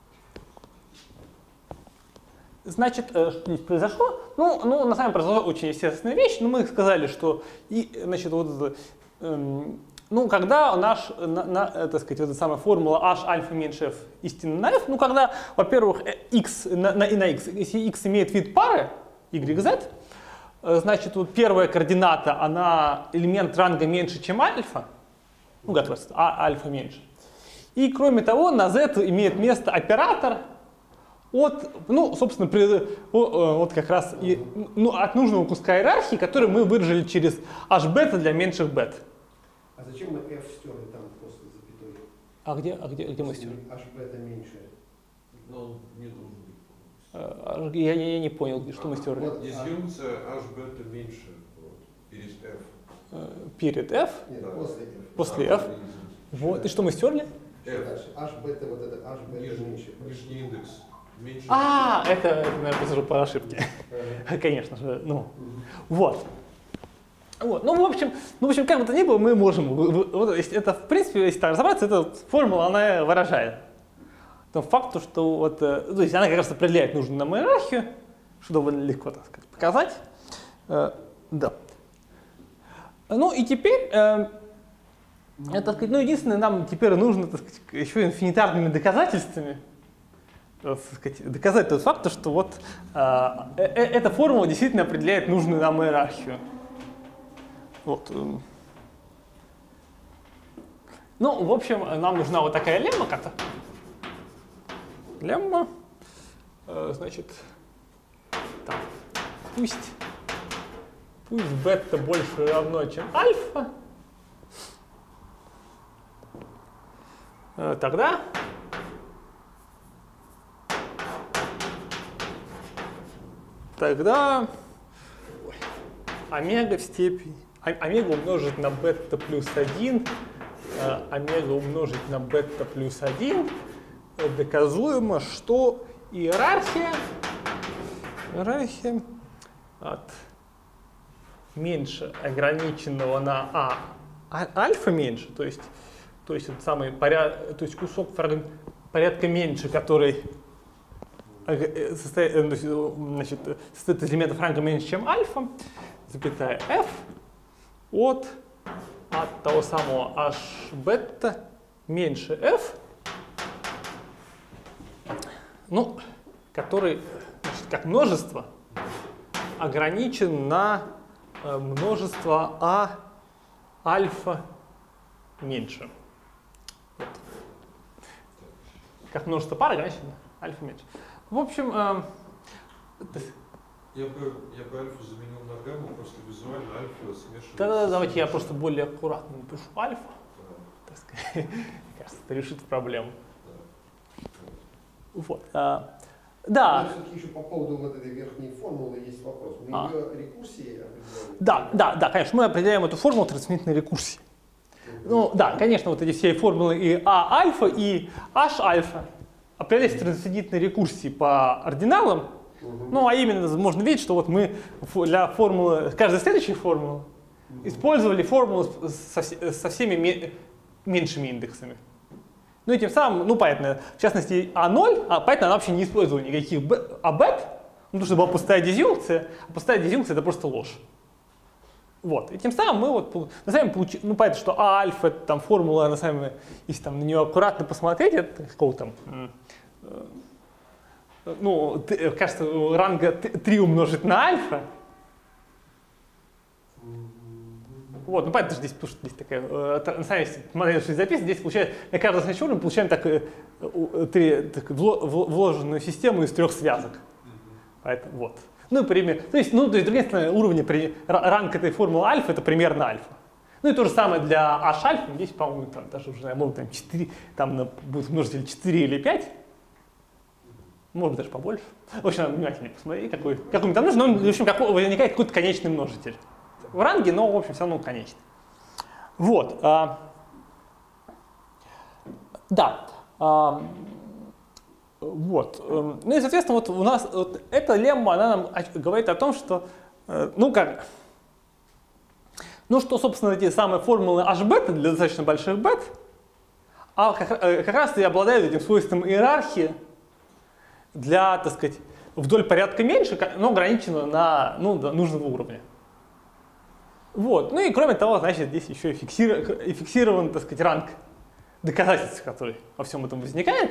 Значит, что здесь произошло? Ну, на самом деле произошла очень естественная вещь, но мы сказали, что, значит, вот когда так сказать, эта самая формула h альфа меньше f истинна на f, когда, во-первых, x на x, если x имеет вид пары yz, значит, вот первая координата, она элемент ранга меньше, чем альфа, альфа меньше. И кроме того, на z имеет место оператор от, собственно, вот как раз от нужного куска иерархии, который мы выражили через h бета для меньших бет. А зачем мы f стерли там после запятой? Где мы стерли? H бета меньше. Но не должен быть. Я не понял, что мы стерли. Дизъюнкция h бета меньше перед f. Перед f? Нет, да. после f. После f. Вот. И что мы стерли? Дальше. H бета, вот это h бета меньше. Нижний индекс меньше. Это, наверное, тоже по ошибке. Конечно же. Вот. Вот. В общем, как бы то ни было, мы можем, это, в принципе, если так разобраться, эта формула, она выражает тот факт, что то есть она как раз определяет нужную нам иерархию, что довольно легко, так сказать, показать. Да. И теперь, единственное, нам теперь нужно, так сказать, еще инфинитарными доказательствами, так сказать, доказать тот факт, что эта формула действительно определяет нужную нам иерархию. Вот. В общем, нам нужна вот такая лемма, лемма, значит, так, пусть бета больше или равно, чем альфа, тогда омега в степени, омега умножить на бета плюс 1, омега умножить на бета плюс 1, доказуемо, что иерархия от меньше ограниченного на альфа меньше, то есть этот самый кусок порядка меньше, который состоит из элементов ранга меньше, чем альфа, запятая f от того самого h бета меньше f, ну, который, значит, как множество ограничен на множество а альфа меньше. Вот. Как множество пар ограничено альфа меньше. В общем, Я бы альфу заменил на гамму, просто визуально альфа смешивается. Да, давайте я просто более аккуратно напишу альфа. Так сказать. Мне кажется, это решит проблему. Вот. Да. Все-таки еще по поводу вот этой верхней формулы есть вопрос. Мы ее рекурсией определяем? Да, конечно, мы определяем эту формулу трансцендентной рекурсии. Ну да, конечно, вот эти все формулы и А альфа, и H альфа определяются трансцендентной рекурсией по ординалам. Ну а именно, можно видеть, что вот мы для формулы, каждой следующей формулы использовали формулу со всеми меньшими индексами. Ну и тем самым, ну понятно, в частности А0, понятно, она вообще не использовала никаких бет, потому что была пустая дизъюнкция, а пустая дизъюнкция это просто ложь. Вот, и тем самым мы вот, на самом деле, ну понятно, что А альфа, это там формула, на самом деле, если там на нее аккуратно посмотреть, это какого там, ну, кажется, ранга 3 умножить на альфа. Вот, ну понятно, что здесь, потому что здесь такая, на самом деле, смотрите, что здесь записано, здесь получается, на каждом следующем уровне получаем вложенную систему из 3 связок. Поэтому вот. Ну, пример, то есть, другие уровни, ранг этой формулы альфа это примерно альфа. Ну и то же самое для h альфа, здесь, по-моему, даже уже, может, там 4, там будет множитель 4 или 5. Может даже побольше. В общем, надо внимательнее посмотреть, какой мне там нужен. Но, в общем, возникает какой-то конечный множитель. В ранге, но, в общем, все равно конечный. Вот. Да. Вот. Ну и, соответственно, вот у нас вот эта лемма, она нам говорит о том, что, что, собственно, эти самые формулы h-бета для достаточно больших бет, как раз и обладают этим свойством иерархии для, так сказать, вдоль порядка меньше, но ограничено на нужного уровня. Вот. Ну и кроме того, значит, здесь еще и фиксирован, так сказать, ранг доказательств, который во всем этом возникает.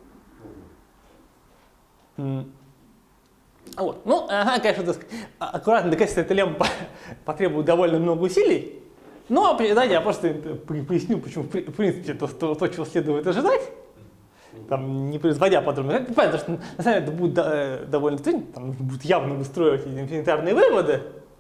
Вот. Ну, конечно, так сказать, аккуратно доказательство этой леммы потребует довольно много усилий. Но, давайте я просто поясню, почему, в принципе, то, чего следует ожидать, там, не производя подробно. Понятно, что на самом деле это будет довольно трудно, там будет явно выстроить инфинитарные выводы.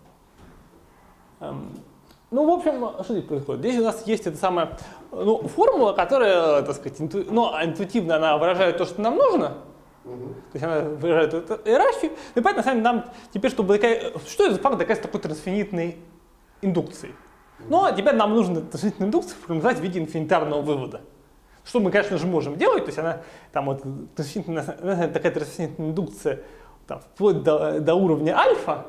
Ну, в общем, что здесь происходит? Здесь у нас есть эта самая формула, которая, так сказать, интуитивно она выражает то, что нам нужно. То есть она выражает эту иерархию. И поэтому, на самом деле, нам теперь, чтобы что это за факт доказать такой трансфинитной индукцией? Ну, а теперь нам нужно трансфинитную индукцию формулировать в виде инфинитарного вывода. Что мы, конечно же, можем делать. То есть она, там, вот, такая трансфинитная индукция там, вплоть до уровня альфа.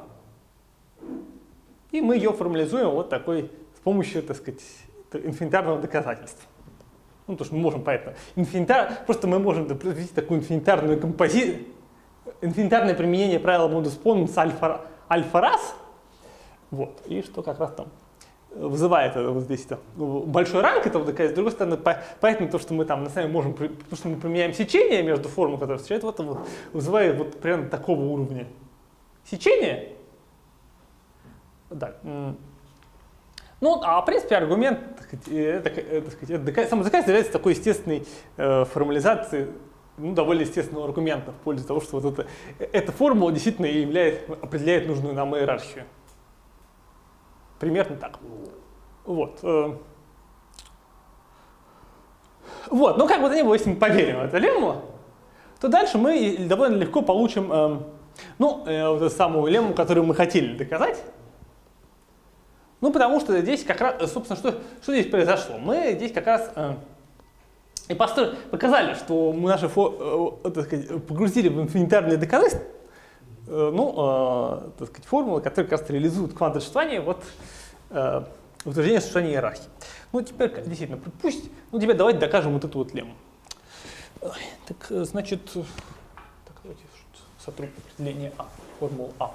И мы ее формализуем вот такой, с помощью, так сказать, инфинитарного доказательства. Ну, потому что мы можем, поэтому, просто мы можем провести такую инфинитарную композицию, инфинитарное применение правила модус поненс альфа раз, вот, и что как раз там вызывает вот здесь большой ранг этого доказательства. С другой стороны, поэтому то, что мы там на самом деле можем, потому что мы применяем сечение между формулами, которые встречают, вот, вызывает вот примерно такого уровня сечения. Да. Ну, а в принципе аргумент, самодоказательство является такой естественной формализацией, довольно естественного аргумента в пользу того, что вот эта формула действительно определяет нужную нам иерархию. Примерно так. Вот. Вот, ну как бы то ни было, если мы поверим в эту лемму, то дальше мы довольно легко получим вот эту самую лемму, которую мы хотели доказать. Ну, потому что здесь как раз, собственно, что здесь произошло? Мы здесь как раз показали, что мы наши погрузили в инфинитарные доказательства, так сказать, формулы, которые как раз реализуют квантовое существование, утверждение существования иерархии. Ну, теперь, действительно, теперь давайте докажем вот эту вот лемму. Так, значит, Давайте сотру определение А, формулу А.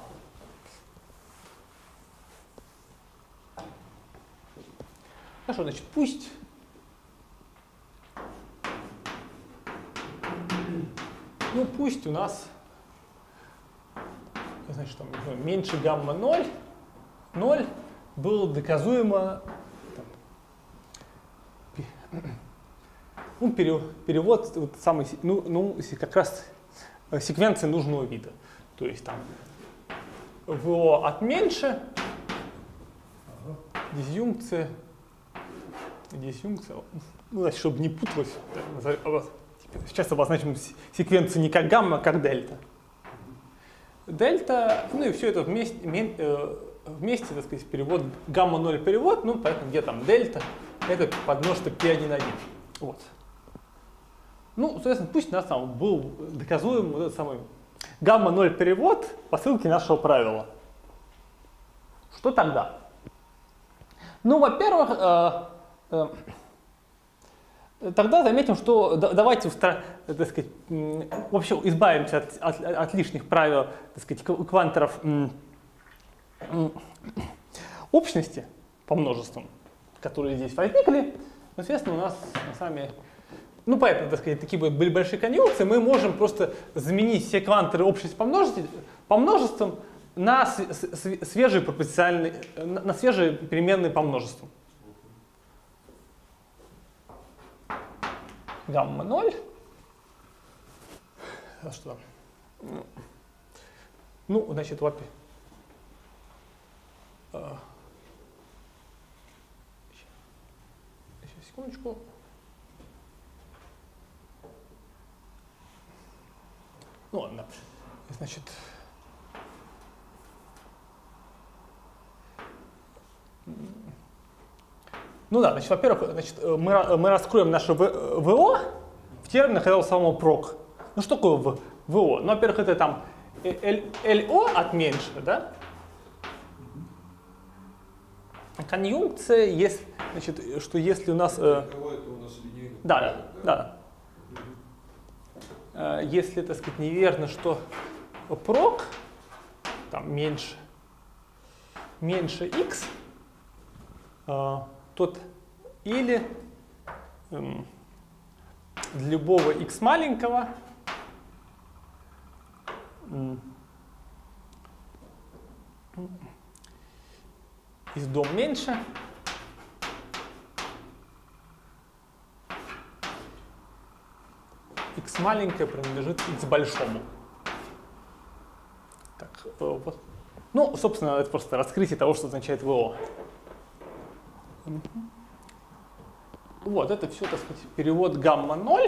Хорошо, значит, пусть у нас, значит, там, меньше гамма 0 было доказуемо перевод вот самый, как раз секвенции нужного вида. То есть там ВО от меньше, дизъюнкция, ну, значит, чтобы не путалось, сейчас обозначим секвенцию не как гамма, а как дельта. Дельта, ну и все это вместе, так сказать, перевод гамма 0 перевод, ну поэтому где там дельта, это подмножество p1,1. Вот. Ну, соответственно, пусть у нас там был доказуем вот этот самый гамма 0 перевод по ссылке нашего правила. Что тогда? Ну, во-первых, тогда заметим, что давайте, так сказать, вообще избавимся от лишних правил, так сказать, кванторов общности по множествам, которые здесь возникли. Соответственно, у нас с вами, ну, поэтому, так сказать, такие были большие конъюнкции, мы можем просто заменить все кванторы общности по множествам на свежие пропорциональные, на свежие переменные по множествам. Гамма 0. А что? Ну, значит, во-первых. Сейчас, секундочку. Ну ладно. Значит. Ну да, значит, во-первых, мы раскроем наше ВО в терминах этого самого прок. Ну что такое ВО? Ну, во-первых, это там ЛО от меньше, да? Конъюнкция, есть, значит, что если у нас... ЛО это у нас линейный. Да. Если, так сказать, неверно, что прок там меньше x, тот или для любого x маленького из дом меньше x маленькое принадлежит x большому. Так, вот. Ну, собственно, это просто раскрытие того, что означает ВО. Вот, это все, так сказать, перевод гамма 0,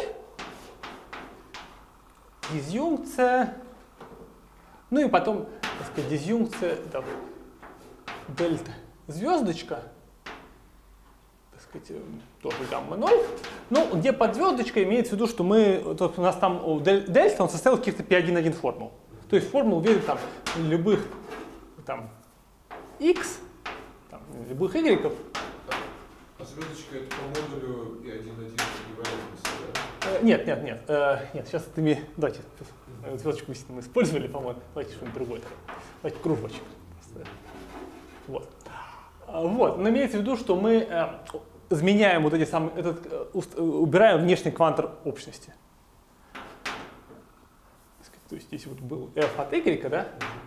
дизъюнкция, ну и потом, так сказать, дизъюнкция, там, дельта звездочка, так сказать, тоже гамма 0, ну, где под звездочкой имеется в виду, что у нас там дельта, он состоял каких-то p1,1 формул. То есть формул в виде там любых там x, там, любых y. А звездочка это по модулю и 1,1 эквивалентности, да? Нет, сейчас это давайте, звездочку мы использовали, по-моему, давайте что-нибудь другое. Давайте кружочек. Вот. Вот, но имеется в виду, что мы изменяем вот эти самые, убираем внешний квантор общности. То есть здесь вот был f от y, да?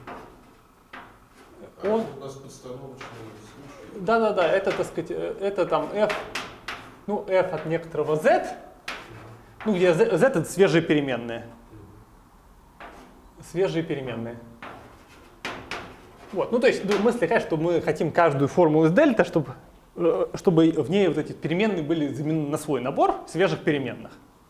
Он у нас подстановочный случай. Да, это, так сказать, это там f, ну, f от некоторого z, ну, где z это свежие переменные. Вот, ну, то есть, мысль такая, что мы хотим каждую формулу из дельта, чтобы в ней вот эти переменные были заменены на свой набор свежих переменных.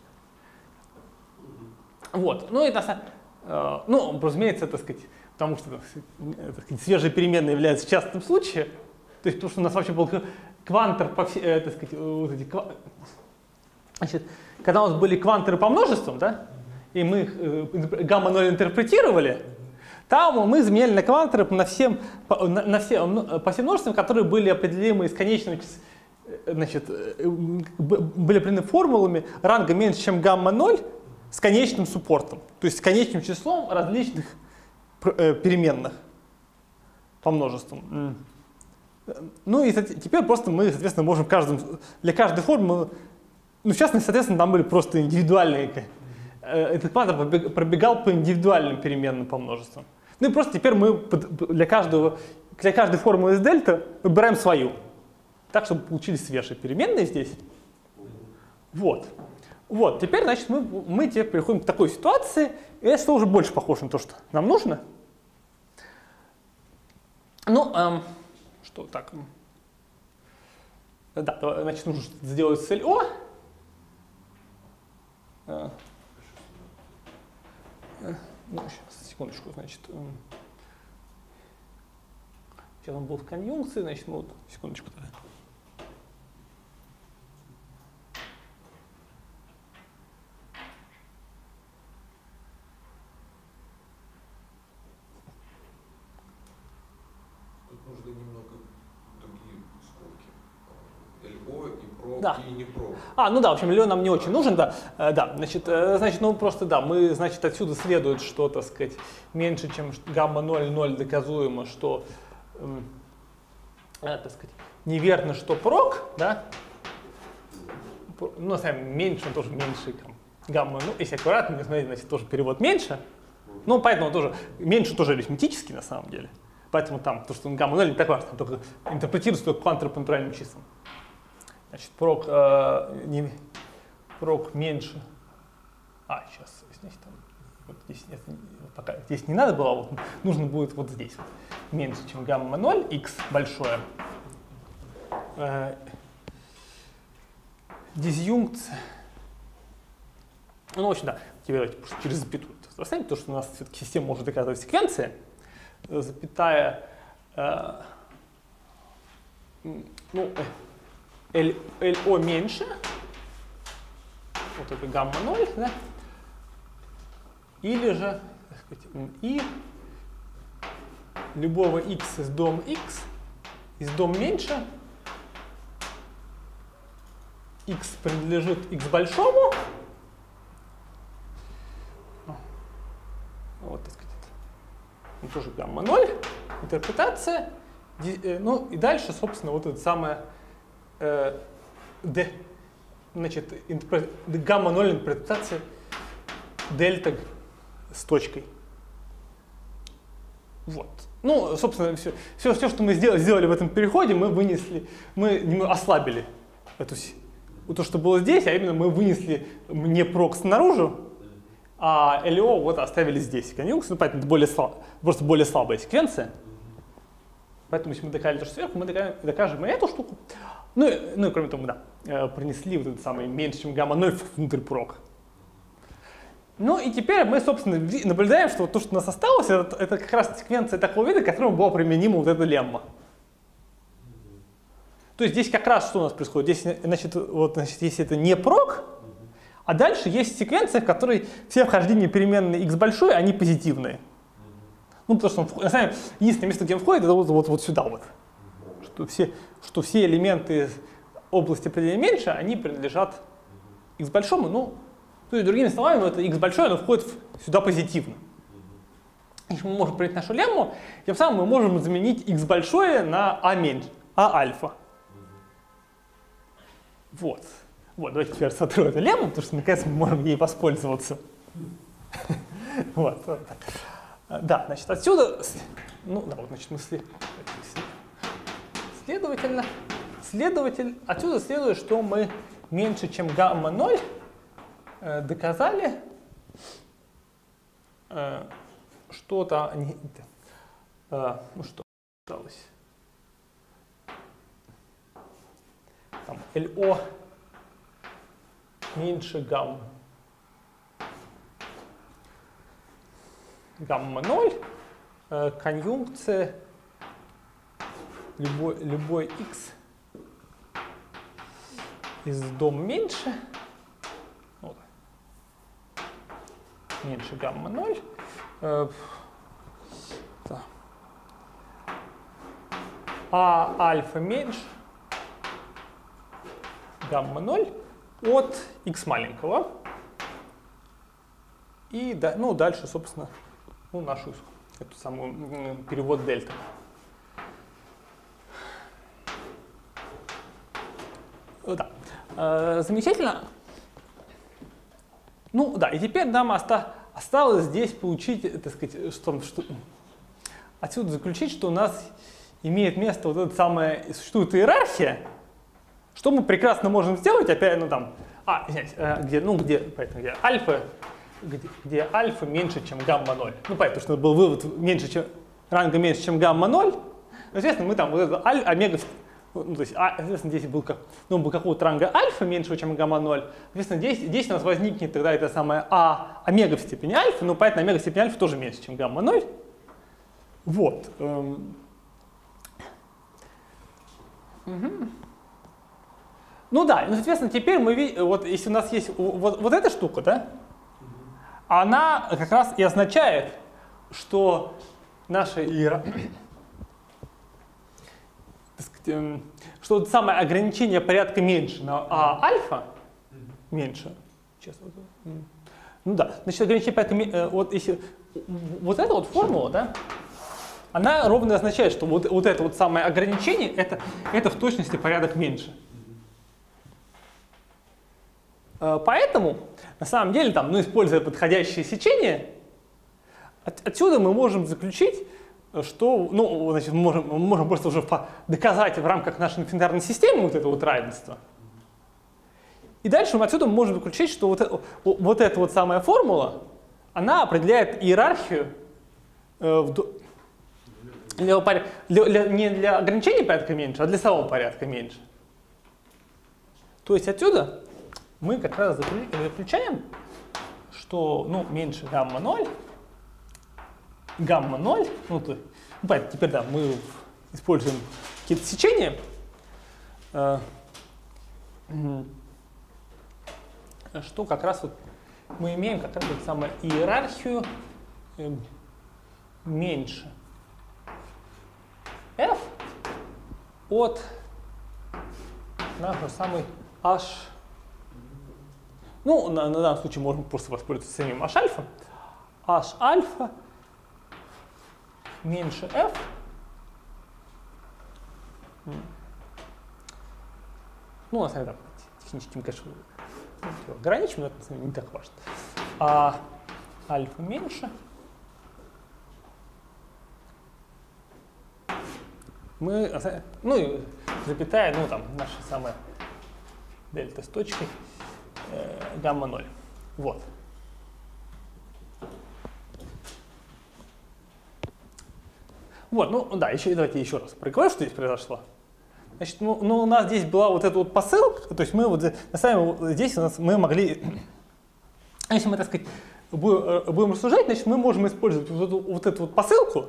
Вот, ну, это, ну, разумеется, так сказать, потому что, так сказать, свежие переменные являются частым случаем, то есть, потому что у нас вообще был квантор по всей, так сказать, вот эти, значит, когда у нас были кванторы по множествам, да, и мы их гамма-0 интерпретировали, там мы изменяли на кванторы по всем множествам, которые были определимы из конечного, значит, были определены формулами ранга меньше, чем гамма-0, с конечным суппортом, то есть с конечным числом различных переменных по множествам. Ну и теперь просто мы, соответственно, можем для каждой формы, ну в частности, соответственно, там были просто индивидуальные, этот квадр пробегал по индивидуальным переменным по множествам. Ну и просто теперь мы для каждой формулы из дельта выбираем свою, так, чтобы получились свежие переменные здесь. Вот. Вот, теперь, значит, мы теперь переходим к такой ситуации, и это уже больше похоже на то, что нам нужно. Ну, что так? Да, значит, нужно сделать с ЛО. Ну, сейчас, секундочку, значит. Сейчас он был в конъюнкции, значит, ну, секундочку. Нужно немного другие скобки. ЛО и ПРО, да. И не ПРО. Ну да, в общем, ЛО нам не очень нужен, да. Да, значит, ну просто да, мы, значит, отсюда следует, что, так сказать, меньше, чем гамма 0,0 доказуемо, что, так сказать, неверно, что прок, да. Ну, сами меньше, тоже меньше гамма, ну, если аккуратно, смотрите, значит, тоже перевод меньше. Ну, поэтому тоже, меньше тоже арифметический на самом деле. Поэтому там, то, что гамма 0 не так важно, там только интерпретируется только квантовым по натуральным числам. Значит, прок меньше. Сейчас, значит, там, вот здесь, пока здесь не надо было, вот, нужно будет вот здесь. Вот, меньше, чем гамма 0, x большое. Дизъюнкция. Ну, в общем, да, теперь давайте просто через запятую оставим, потому что у нас все-таки система может доказывать секвенции. Запятая, ну, ЛО меньше, вот это гамма 0, да, или же, так сказать, и любого x из дом x, из дом меньше, x принадлежит x большому, вот, так сказать, тоже гамма 0, интерпретация, ну и дальше, собственно, вот это самое, значит, гамма 0 интерпретация дельта с точкой. Вот. Ну, собственно, все, что мы сделали в этом переходе, мы вынесли, мы ослабили то, что было здесь, а именно мы вынесли не прок снаружи, а ЛО вот оставили здесь. Конъюнкцию, ну, поэтому это просто более слабая секвенция. Поэтому, если мы доказали то, что сверху, мы докажем и эту штуку. Ну и кроме того, да, принесли вот этот самый меньше, чем гамма 0 внутрь прок. Ну и теперь мы, собственно, наблюдаем, что вот то, что у нас осталось, это как раз секвенция такого вида, к которому была применима вот эта лемма. То есть здесь как раз что у нас происходит? Здесь, значит, если это не прок, а дальше есть секвенция, в которой все вхождения переменной x большой, они позитивные. Ну, потому что на самом деле единственное место, где он входит, это вот сюда вот. Что все элементы области определения меньше, они принадлежат x большому. Ну, то есть, другими словами, это x большое, оно входит сюда позитивно. Если мы можем принять нашу лемму, тем самым мы можем заменить x большое на а меньше, а альфа. Вот. Вот, давайте теперь сотру эту лемму, потому что наконец мы можем ей воспользоваться. Вот так. Да, значит, отсюда, ну да, вот, значит, мы отсюда следует, что мы меньше, чем гамма 0, доказали что-то, ну что осталось, там, ЛО меньше гамма 0, конъюнкция любой x из дом меньше, вот, меньше гамма 0, да. А альфа меньше гамма 0 от x маленького. И ну, дальше, собственно, ну, нашу эту самую перевод дельта. Да. Замечательно. Ну да, и теперь нам осталось здесь получить, так сказать, что отсюда заключить, что у нас имеет место вот эта самая, существует иерархия, что мы прекрасно можем сделать, опять, ну там, где альфа меньше, чем гамма 0. Ну, понятно, что был вывод меньше, чем, ранга меньше, чем гамма 0. Но, естественно, мы там вот это омега, ну, то есть, соответственно, здесь был какого-то ранга альфа меньше, чем гамма 0. Соответственно, здесь у нас возникнет тогда это самое омега в степени альфа, но поэтому омега в степени альфа тоже меньше, чем гамма 0. Вот. Ну да, ну, соответственно, теперь мы видим, вот если у нас есть вот эта штука, да, она как раз и означает, что наша иерархия, что вот самое ограничение порядка меньше на альфа, меньше, сейчас, ну да, значит, ограничение порядка, вот если, вот эта вот формула, да, она ровно означает, что вот это вот самое ограничение, это в точности порядок меньше. Поэтому, на самом деле, там, ну, используя подходящее сечение, отсюда мы можем заключить, что, ну, значит, мы можем просто уже доказать в рамках нашей инфинитарной системы вот это вот равенство. И дальше отсюда мы можем заключить, что вот эта вот самая формула, она определяет иерархию не для ограничения порядка меньше, а для самого порядка меньше. То есть отсюда мы как раз заключаем, что, ну, меньше гамма 0, ну, понятно, теперь да, мы используем какие-то сечения, что как раз вот мы имеем как раз вот самую иерархию меньше f от нашей самой h. Ну, на данном случае можно просто воспользоваться самим h-альфа. H-альфа меньше f. Ну, на самом деле, технически мы, конечно, ограничим, но это не так важно. А альфа меньше. Мы, ну, и запятая, ну, там, наша самая дельта с точкой гамма 0. Вот. Вот, ну да, давайте еще раз проговорим, что здесь произошло. Значит, ну, у нас здесь была вот эта вот посылка, то есть мы вот на самом деле здесь у нас мы могли, если мы, так сказать, будем рассуждать, значит, мы можем использовать вот эту вот посылку,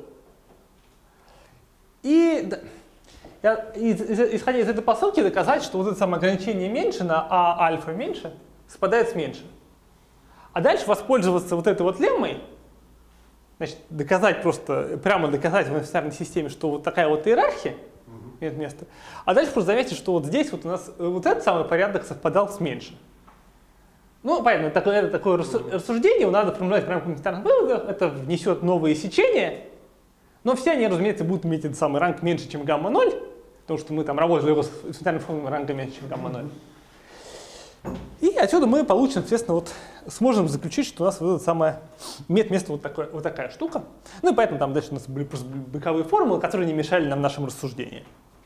и исходя из этой посылки доказать, что вот это самое ограничение меньше на альфа меньше совпадает с меньше. А дальше воспользоваться вот этой вот леммой, значит, прямо доказать в инфинитарной системе, что вот такая вот иерархия имеет место. А дальше просто заметить, что вот здесь вот у нас вот этот самый порядок совпадал с меньше. Ну, понятно, это такое рассуждение, надо формулировать прямо в инфинитарных выводах, это внесет новые сечения, но все они, разумеется, будут иметь этот самый ранг меньше, чем гамма 0, потому что мы там работали его с инфинитарной формулой ранга меньше, чем гамма 0. И отсюда мы получим, соответственно, вот сможем заключить, что у нас вот это самое имеет место вот такая штука. Ну и поэтому там дальше у нас были просто боковые формулы, которые не мешали нам нашим рассуждениям.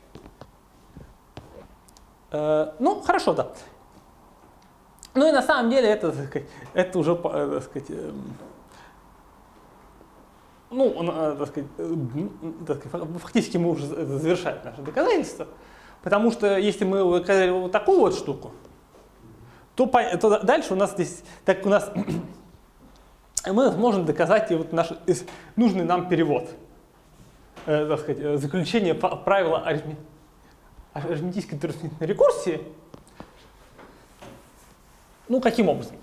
Ну, хорошо, да. Ну и на самом деле это, так сказать, это уже, так сказать, ну, так сказать, фактически мы уже завершаем наше доказательство, потому что если мы доказали вот такую вот штуку, то дальше у нас здесь, так у нас мы сможем доказать и вот наш нужный нам перевод, так сказать, заключение правила арифметической трансмиссионной рекурсии. Ну, каким образом?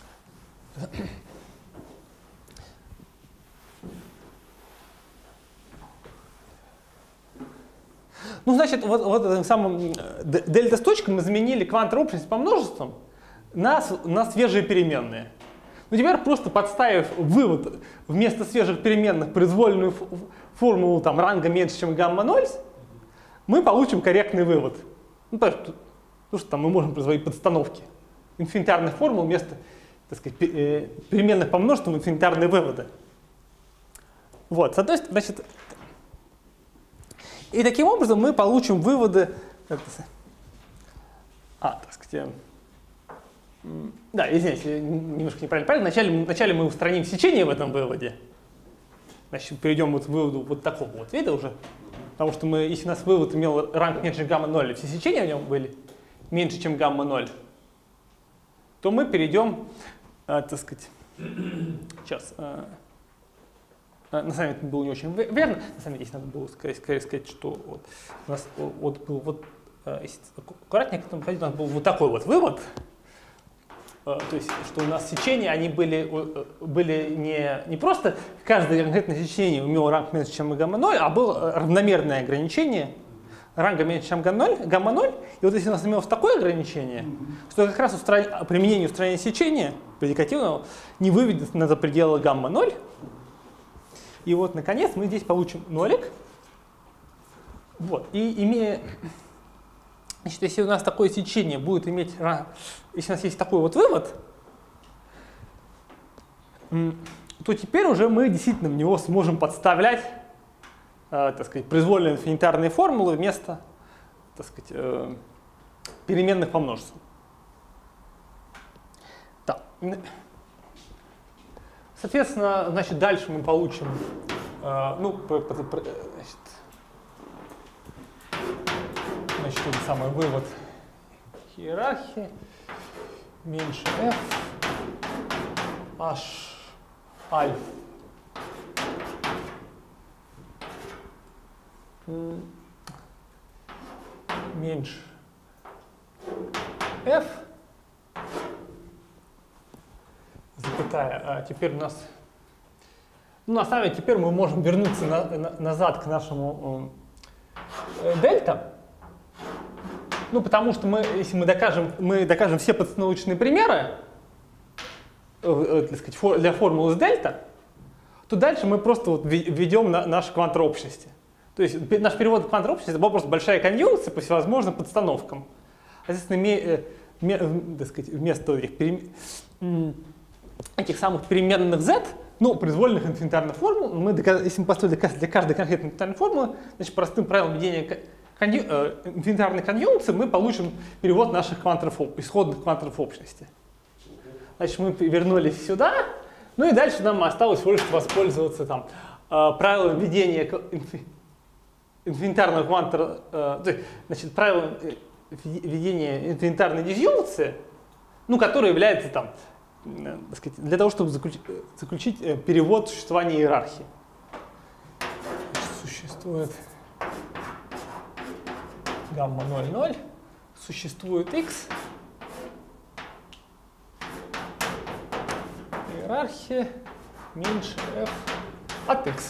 Ну, значит, вот этим самым дельта с точкой мы заменили квантовую общность по множествам на свежие переменные. Но теперь просто подставив вывод вместо свежих переменных произвольную формулу там, ранга меньше, чем гамма-0, мы получим корректный вывод. Ну, потому что там мы можем производить подстановки инфинитарных формул вместо, так сказать, переменных по множеству инфинитарные выводы. Вот, соответственно, значит, и таким образом мы получим выводы, так сказать, да, извините, немножко неправильно. Вначале мы устраним сечение в этом выводе. Значит, перейдем вот к выводу вот такого вот вида уже. Потому что если у нас вывод имел ранг меньше гамма-0, и все сечения в нем были меньше, чем гамма-0, то мы перейдем, так сказать, сейчас, на самом деле это было не очень верно. На самом деле здесь надо было скорее сказать, что вот у нас вот был вот, если аккуратнее к этому подходить, у нас был вот такой вот вывод. То есть, что у нас сечения, они были не просто каждое конкретное сечение имело ранг меньше, чем гамма-0, а было равномерное ограничение ранга меньше, чем гамма-0. И вот если у нас имелось такое ограничение, что как раз применение устранения сечения предикативного не выведет за пределы гамма-0. И вот, наконец, мы здесь получим нолик. Вот. И имея... Значит, если у нас такое сечение будет иметь, если у нас есть такой вот вывод, то теперь уже мы действительно в него сможем подставлять, так сказать, произвольные инфинитарные формулы вместо, так сказать, переменных по множеству. Да. Соответственно, значит, дальше мы получим, значит, тот самый вывод иерархии меньше f h альфа меньше f, запятая. А теперь у нас, на самом деле, теперь мы можем вернуться назад к нашему дельта. Ну, потому что если мы докажем все подстановочные примеры, так сказать, для формулы с дельта, то дальше мы просто вот введем наш квантор общности. То есть наш перевод квантор общности — это была просто большая конъюнкция по всевозможным подстановкам. Соответственно, так сказать, вместо этих самых переменных z, произвольных инфинитарных формул, если мы построили для каждой конкретной инфинитарной формулы, значит, простым правилом введения инфинитарной конъюнкции мы получим перевод наших исходных кванторов общности. Значит, мы вернулись сюда, и дальше нам осталось всего лишь воспользоваться там, правилом введения инфинитарного квантора, значит, правилом введения инфинитарной дизъюнкции, которое является там, так сказать, для того, чтобы заключить перевод существования иерархии. Значит, существует гамма 0,0, существует x, иерархия меньше f от x.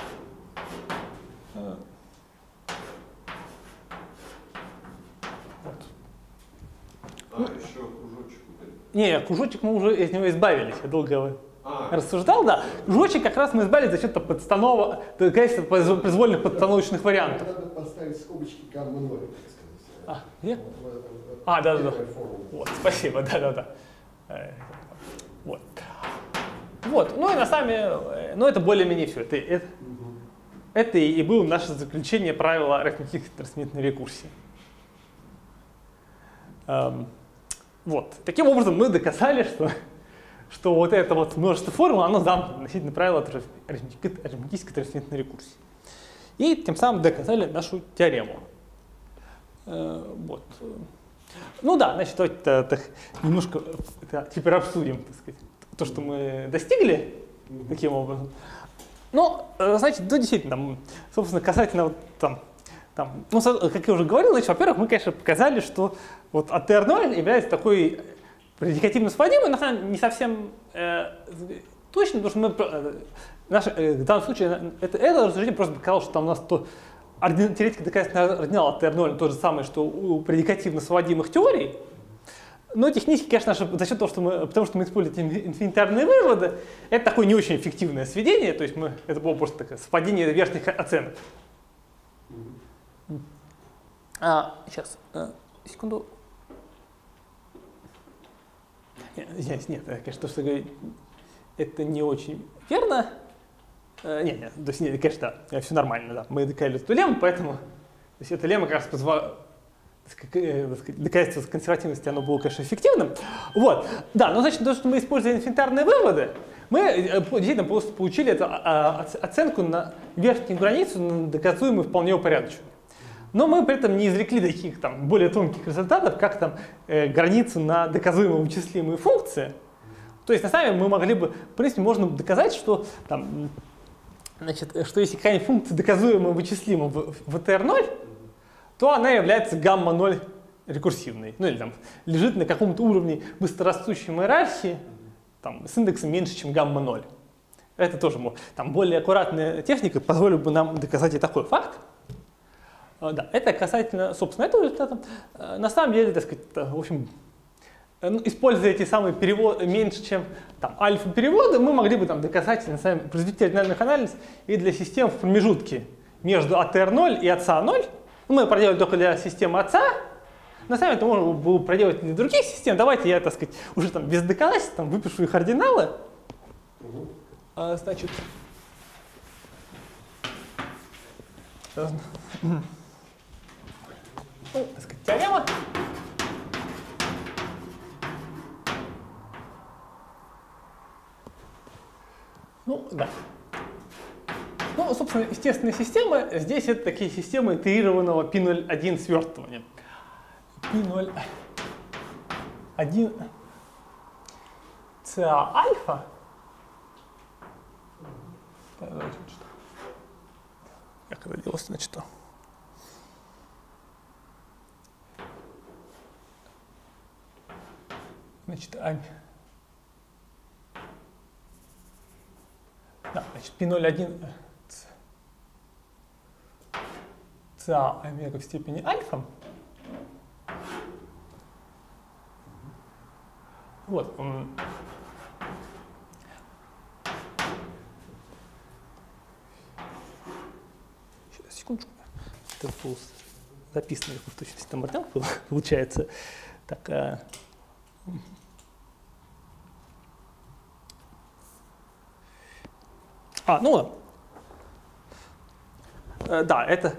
Вот. Еще кружочек. Не, кружочек мы уже от него избавились, я долго рассуждал, да. Кружочек как раз мы избавились за счет подстановок, произвольных подстановочных вариантов. Надо поставить скобочки гамма-0, так сказать. Да. Вот, спасибо, да. Вот. Вот, и на самом деле, это более-менее все. Это и было наше заключение правила арифметической трансцендентной рекурсии. Вот. Таким образом, мы доказали, что вот это вот множество формул, оно замкнуто относительно правила арифметической трансцендентной рекурсии. И тем самым доказали нашу теорему. Вот. Значит, давайте немножко теперь обсудим, так сказать, то, что мы достигли таким образом. Значит, действительно, собственно, касательно как я уже говорил, значит, во-первых, мы, конечно, показали, что вот ATR0 является такой предикативно сводимой, на самом деле не совсем точно, потому что мы в данном случае это рассуждение просто показало, что там у нас теоретика доказательного ординала ATR0 то же самое, что у предикативно сводимых теорий. Но технически, конечно, за счет того, потому что мы используем инфинитарные выводы, это такое не очень эффективное сведение, то есть это было просто такое совпадение верхних оценок. Сейчас, секунду. Нет, конечно, то, что говорю, это не очень верно. Нет, то есть, нет, конечно, да, все нормально, да. Мы доказали эту лемму, поэтому то есть, эта лемма как раз позволяет, доказательство консервативности, оно было, конечно, эффективным. Вот, да, но значит, то, что мы используем инфинитарные выводы, мы действительно просто получили эту оценку на верхнюю границу, на доказуемую вполне упорядоченную. Но мы при этом не извлекли таких там более тонких результатов, как там границу на доказуемые вычислимые функции. То есть на самом деле мы могли бы, в принципе, можно доказать, что там, значит, что если какая-нибудь функция доказуемо вычислима в TR0, то она является гамма-0 рекурсивной. Ну или там лежит на каком-то уровне быстрорастущей иерархии там, с индексом меньше, чем гамма-0. Это тоже там, более аккуратная техника позволила бы нам доказать и такой факт. Да, это касательно, собственно, этого результата. На самом деле, так сказать, в общем, используя эти самые переводы меньше, чем там, альфа-переводы, мы могли бы там, доказать, на самом деле, произвести ординальный анализ и для систем в промежутке между АТР0 и АЦА0. Мы проделали только для системы АЦА. На самом деле, это можно было проделать для других систем. Давайте я, так сказать, уже там без доказательств там, выпишу их ординалы. Значит, так сказать, теорема. Ну, да. Ну, собственно, естественные системы, здесь это такие системы итерированного P01 свертывания. P01 CA альфа. Как это делалось, значит, что? Значит, да, значит, P01 CA омега в степени альфа. Вот. Сейчас, секундочку. Это был записан в точности там получается. Так, ну да, это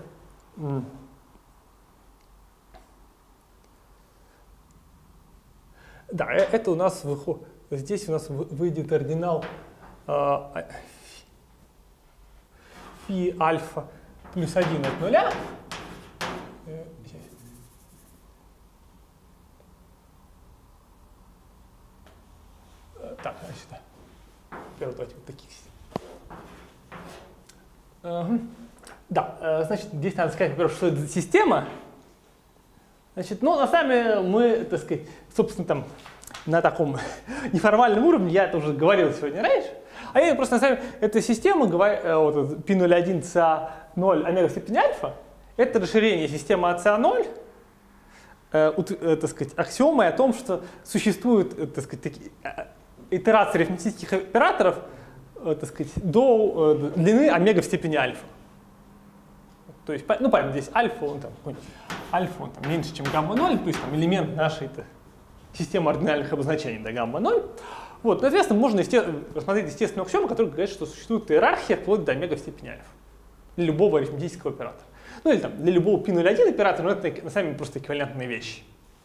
да, это у нас здесь у нас выйдет ординал фи альфа плюс 1 от нуля. Так, значит, давайте вот таких. Да, значит, здесь надо сказать, во-первых, что это за система. Значит, ну, на самом деле мы, так сказать, собственно, там, на таком неформальном уровне, я это уже говорил сегодня раньше, а я просто, на самом деле, эта система, вот, P01 CA0 омега в степени альфа, это расширение системы АЦА0, так сказать, аксиомой о том, что существуют, так сказать, такие итерации арифметических операторов, так сказать, до длины омега в степени альфа. То есть, ну, понятно, здесь альфа, он там меньше, чем гамма-0, то есть там элемент нашей системы ординальных обозначений до гамма-0. Вот, ну, соответственно, можно рассмотреть естественную аксиому, которая говорит, что существует иерархия вплоть до омега в степени альфа. Для любого арифметического оператора. Ну, или там, для любого P01 оператора, но это на самом деле просто эквивалентные вещи.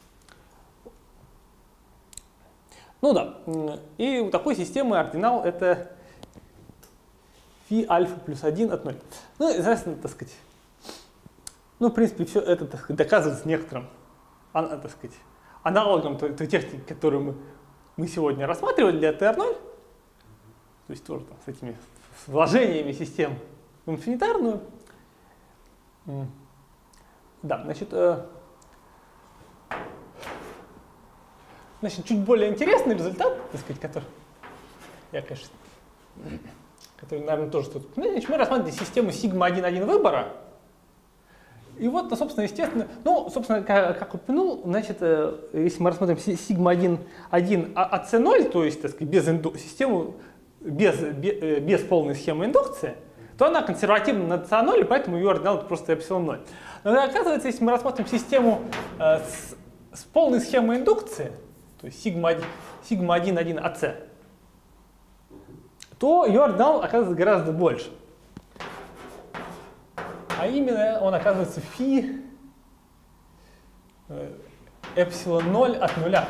Ну да, и у такой системы ординал это фи альфа плюс 1 от 0. Ну, естественно, так сказать, ну, в принципе, все это, так сказать, доказывается некоторым, так сказать, аналогом той техники, которую мы сегодня рассматривали для TR0, то есть тоже там, с этими вложениями систем в инфинитарную. Да, значит, чуть более интересный результат, так сказать, который, наверное, тоже тут. Значит, мы рассматриваем систему сигма 1,1 выбора. И вот, ну, собственно, естественно, ну, собственно, как упомянул, значит, если мы рассмотрим сигма 1 AC0, то есть, так сказать, систему без полной схемы индукции, то она консервативна на CA0, и поэтому ее ординал это просто ε0. Но оказывается, если мы рассмотрим систему с полной схемой индукции, то есть сигма 1 AC, то ее ординал оказывается гораздо больше. А именно он оказывается φ ε0 от нуля.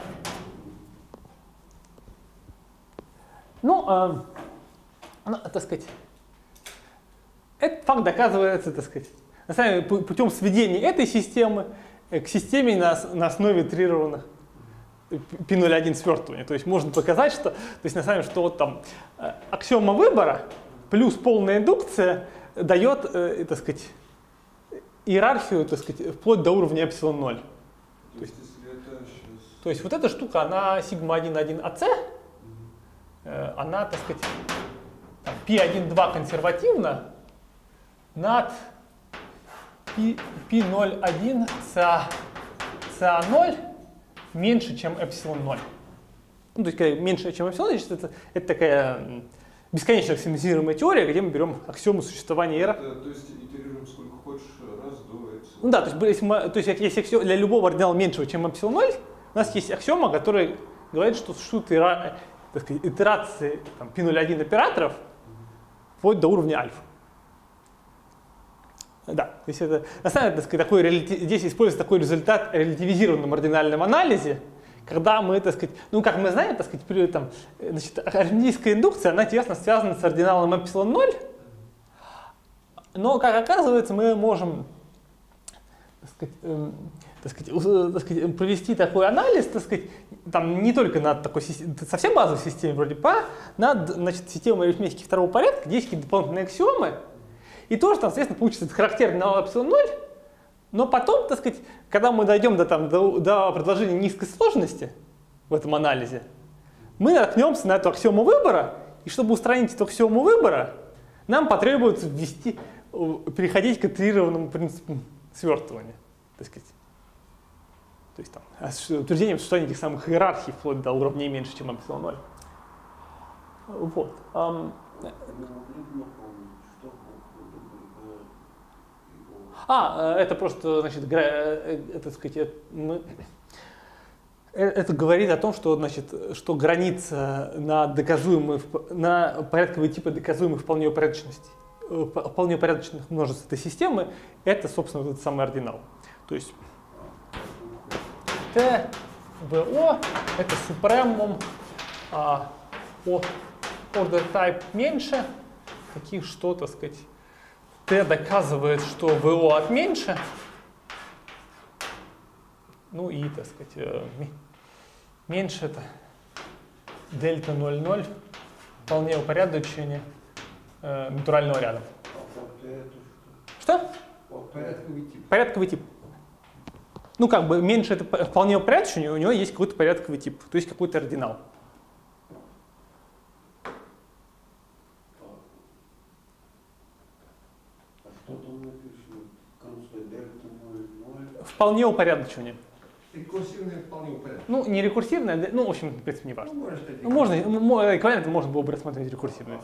Ну, так сказать, этот факт доказывается, так сказать, на самом деле, путем сведения этой системы к системе на основе итерированных π01 свертывания. То есть можно показать, что, то есть на самом деле, что вот там аксиома выбора плюс полная индукция дает, так сказать, иерархию, так сказать, вплоть до уровня ε0. То есть вот эта штука, она сигма 1 AC, она, так сказать, π1,2 консервативна над π0,1 CA0 меньше, чем ε0. Ну, то есть, когда меньше, чем ε0, значит, это такая бесконечно аксиомизируемая теория, где мы берем аксиому существования иерархии. То есть итерируем сколько хочешь, раз до ε0. Ну да, то есть если для любого ординала меньшего, чем ε0, у нас есть аксиома, которая говорит, что существуют итерации π01 операторов вплоть до уровня альфа. Да, то есть это на самом деле, так сказать, здесь используется такой результат релятивизированном ординальном анализе, когда мы, так сказать, ну как мы знаем, так сказать, там, значит, арифметическая индукция, она тесно связана с ординалом ε0, но, как оказывается, мы можем, так сказать, провести такой анализ, так сказать, там, не только над такой совсем базовой системой вроде ПА, над, значит, системой арифметики второго порядка, где есть какие-то дополнительные аксиомы, и тоже, там, соответственно, получится характерный аналог ε0, но потом, так сказать, когда мы дойдем до предложения низкой сложности в этом анализе, мы наткнемся на эту аксиому выбора, и чтобы устранить эту аксиому выбора, нам потребуется переходить к итерированному принципу свертывания, так сказать. То есть там, утверждением существования этих самых иерархий вплоть до уровней меньше, чем ε0. Вот. Это просто, значит, это, сказать, это говорит о том, что, значит, что граница на порядковые типы доказуемой вполне упорядоченных множеств этой системы, это, собственно, вот этот самый ординал. То есть TVO это супремум order type меньше, таких что, так сказать, T доказывает, что VO от меньше, ну и, так сказать, меньше это дельта 0,0, вполне упорядочение натурального ряда. Что? Порядковый тип. Порядковый тип. Ну, как бы меньше это вполне упорядочение, у него есть какой-то порядковый тип, то есть какой-то ординал. Вполне упорядочение. Рекурсивное вполне упорядочение. Ну, не рекурсивное, ну, в общем, в принципе, не важно. Ну, можно, Эквивалент можно было бы рассмотреть рекурсивное.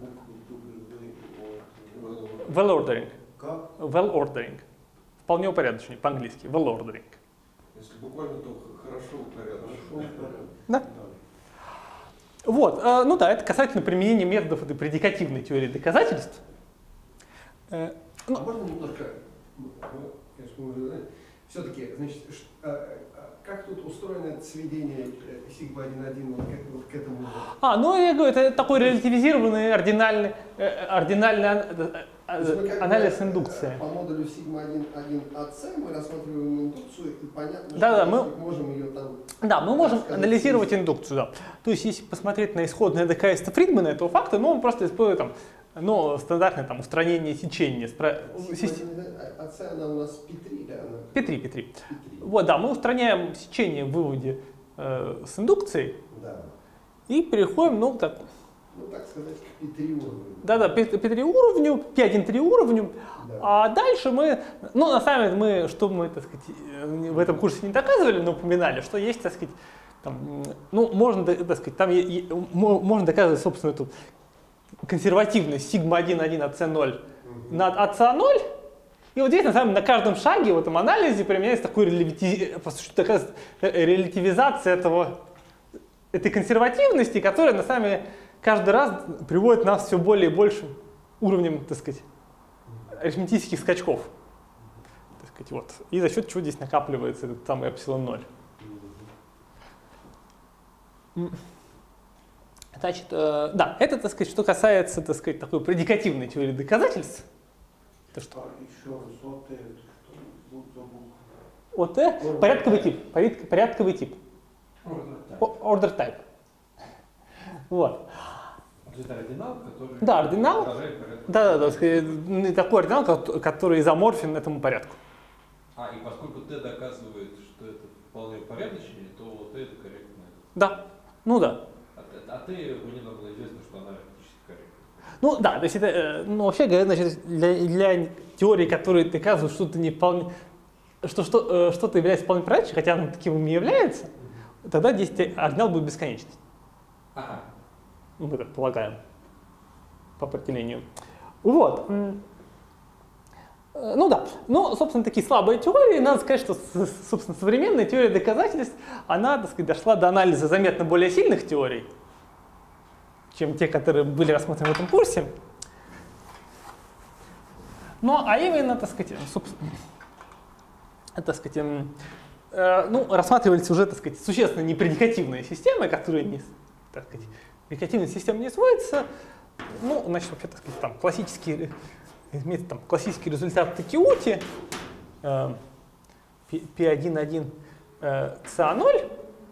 Well ordering. Как? Well ordering. Вполне упорядочение, по-английски. Well ordering. Если буквально, то хорошо упорядочено. Да. Вот, ну да, это касательно применения методов этой предикативной теории доказательств. можно немножко, конечно, мы уже знаем, все-таки, значит, как тут устроено это сведение сигма 1,1 вот к этому? Ну я говорю, это такой релятивизированный ординальный анализ индукции. По модулю сигма 1,1 AC мы рассматриваем индукцию, и понятно, что мы можем ее там... Да, мы можем анализировать индукцию, да. То есть, если посмотреть на исходное доказательство Фридмана этого факта, он просто использует там, стандартное там, устранение сечения. AC, она у нас P3, да? P3. Вот, да, мы устраняем сечение в выводе с индукцией, да. и переходим, Ну, так сказать, P3 уровня. Да-да, P3 уровню, P1.3 уровню. Да. А дальше мы, ну, на самом деле, мы, так сказать, в этом курсе не доказывали, но упоминали, что есть, так сказать, там, ну, можно, так сказать, там можно доказывать, собственно, эту консервативность сигма-1,1 от C0 над от C0. И вот здесь, на самом деле, на каждом шаге в этом анализе применяется такой релятивизация этой консервативности, которая, на самом деле, каждый раз приводит нас все более и большим уровнем, так сказать, арифметических скачков. Так сказать, вот. И за счет чего здесь накапливается этот самый эпсилон 0. Значит, да, это, так сказать, что касается, так сказать, такой предикативной теории доказательств. Это что? Еще раз, ОТ, это что будет за буква? ОТ, порядковый тип, порядковый тип. Order type. Вот. Это ординал, который... Да, ординал. отражает порядок. Да, такой ординал, который изоморфен этому порядку. И поскольку Т доказывает, что это вполне упорядочение, то Т это корректно. Да, ну да. А Т, мне было известно, что она арифметически корректна. Ну да, то есть это, ну вообще говоря, значит, для теории, которые доказывают, что что-то не вполне, что-то является вполне порядочным, хотя оно таким не является, тогда здесь ординал будет бесконечность. Ага. Мы так полагаем, по определению. Вот. Ну да, ну, собственно, такие слабые теории. Надо сказать, что, собственно, современная теория доказательств, она, так сказать, дошла до анализа заметно более сильных теорий, чем те, которые были рассмотрены в этом курсе. Ну, а именно, так сказать, собственно, так сказать, ну, рассматривались уже, так сказать, существенно непредикативные системы, которые не, так сказать, предикативная система не сводится. Ну, значит, вообще, так сказать, там классический результат Такиути, P1,1 CA0,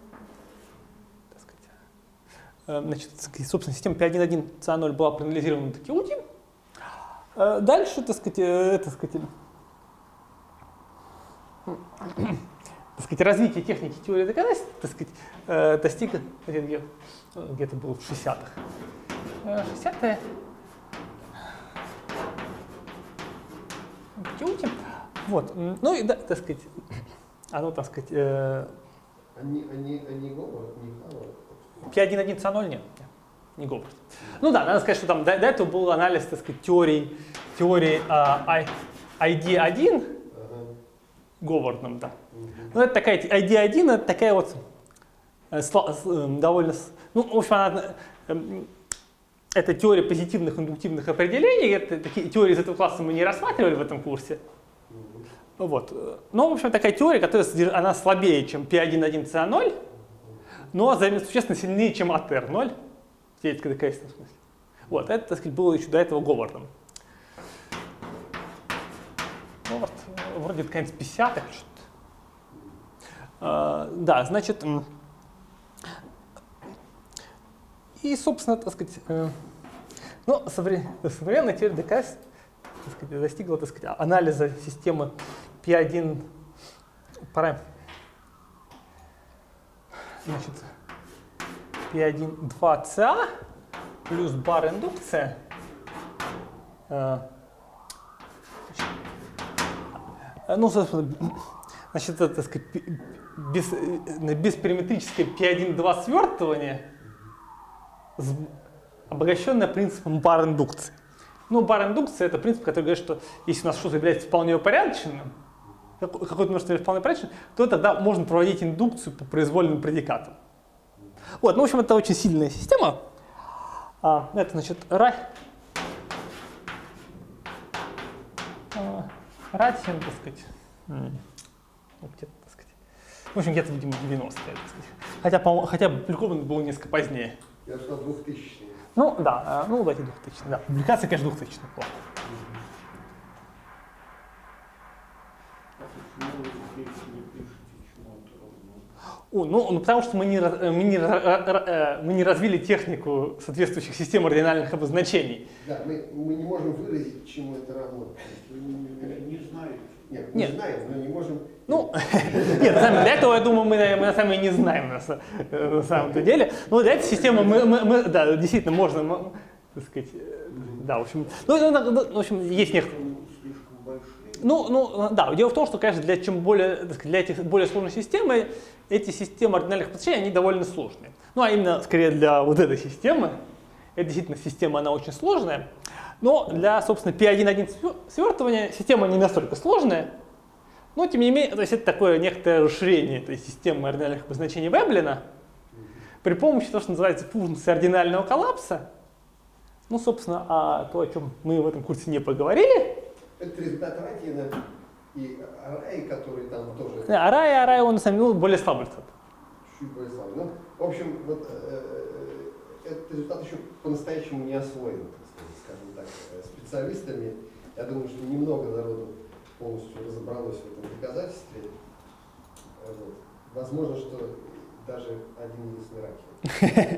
значит, собственно, система P1,1 CA0 была проанализирована на Такиути. Дальше, так сказать, развитие техники теории доказательств, так сказать, достигло где-то было в 60-х. 60-е. Такиути. Вот. Ну и да, так сказать, оно, так сказать... Они Говард, не Хавард. P1,1 CA0 нет, не Говард. Ну да, надо сказать, что там до этого был анализ, так сказать, теории ID1 Говардом, да. Ну это такая, ID1 это такая вот довольно, ну в общем, это теория позитивных индуктивных определений, это такие теории из этого класса мы не рассматривали в этом курсе. Вот. Но, в общем, такая теория, которая она слабее, чем P1,1 CA0, но существенно сильнее, чем ATR0, в теоретическом доказательственном смысле. Вот, это, так сказать, было еще до этого Говардом. Говард, вроде конец 50-х что-то. Да, значит, и, собственно, так сказать, ну, современная теория доказательств, так сказать, достигла, так сказать, анализа системы P1 значит, P1 2CA плюс бар индукция. Ну, собственно, значит, это, так сказать, беспериметрическое P1,2 свертывание, обогащенное принципом бар-индукции. Ну, бар-индукция — это принцип, который говорит, что если у нас что-то является вполне упорядоченным, какое-то множество вполне упорядоченным, то тогда можно проводить индукцию по произвольным предикатам. Вот, ну, в общем, это очень сильная система. Это, значит, Ратин, так сказать, где-то, так сказать, в общем, где-то, видимо, 90-е, так сказать. Хотя опубликован был несколько позднее. Я сказал 2000-е. Ну, да, ну, давайте 2000-е, да. Публикация, конечно, 2000-х была. А почему вы здесь не пишете чему-то ровно? Ну, потому что мы не развили технику соответствующих систем ординальных обозначений. Да, мы не можем выразить, чему это равно. Не знаю. Нет, Нет. не знаем, но не можем. Ну, нет, для этого, я думаю, мы на самом деле не знаем на самом-то деле. Но для этой системы мы да, действительно можно, так сказать, да, в общем, в общем, есть некоторые. Слишком большие. Да, дело в том, что, конечно, для этих более сложной системы, эти системы ординальных обозначений, они довольно сложные. Ну, а именно, скорее, для вот этой системы, это действительно система, она очень сложная, но для, собственно, P1.1 свертывания система не настолько сложная, но, тем не менее, то есть это такое некоторое расширение этой системы ординальных обозначений Веблина при помощи того, что называется функции ординального коллапса. Ну, собственно, то, о чем мы в этом курсе не поговорили. Это результат Ратина и Араи, который там тоже Арай, он на самом деле более слабый. чуть более слабый. Ну, в общем, вот этот результат еще по-настоящему не освоен, так сказать, скажем так, специалистами. Я думаю, что немного народу полностью разобралось в этом доказательстве. Вот. Возможно, что даже один единственный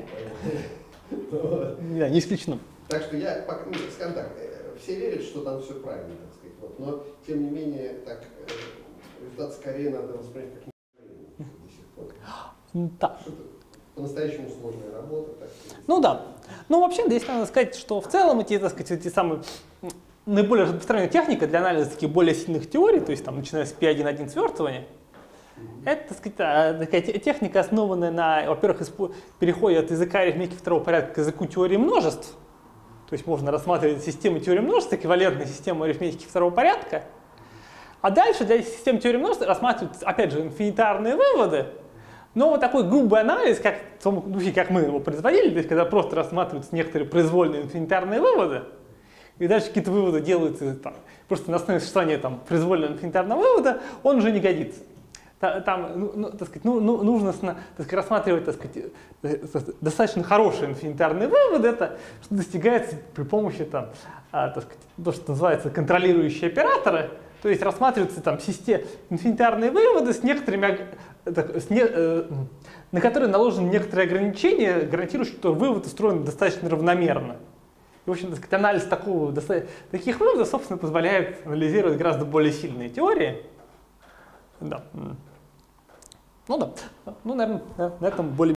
Ратин. Да, не исключено. Так что я, скажем так, все верят, что там все правильно, так сказать. Вот. Но, тем не менее, так, результат скорее надо воспринять как неправильный до сих пор. Да. Что-то по-настоящему сложная работа, так сказать. Ну да. Ну вообще, здесь надо сказать, что в целом эти самые наиболее распространенная техника для анализа таких более сильных теорий, то есть там начиная с P1.1 свертывания, это, так сказать, такая техника, основанная на, во-первых, переходе от языка арифметики второго порядка к языку теории множеств. То есть можно рассматривать систему теории множеств, эквивалентной системы арифметики второго порядка. А дальше для системы теории множеств рассматриваются, опять же, инфинитарные выводы. Но вот такой грубый анализ, как, в том духе, как мы его производили, то есть когда просто рассматриваются некоторые произвольные инфинитарные выводы, и дальше какие-то выводы делаются там, просто на основе существования там, произвольного инфинитарного вывода, он уже не годится. Там, так сказать, нужно так сказать, рассматривать, так сказать, достаточно хорошие инфинитарные выводы, это что достигается при помощи так сказать, то, что называется контролирующие операторы, то есть рассматриваются там инфинитарные выводы с некоторыми, на которые наложены некоторые ограничения, гарантирующие, что вывод устроен достаточно равномерно. И, в общем, так сказать, анализ таких выводов, собственно, позволяет анализировать гораздо более сильные теории. Да. Ну да. Ну, наверное, на этом более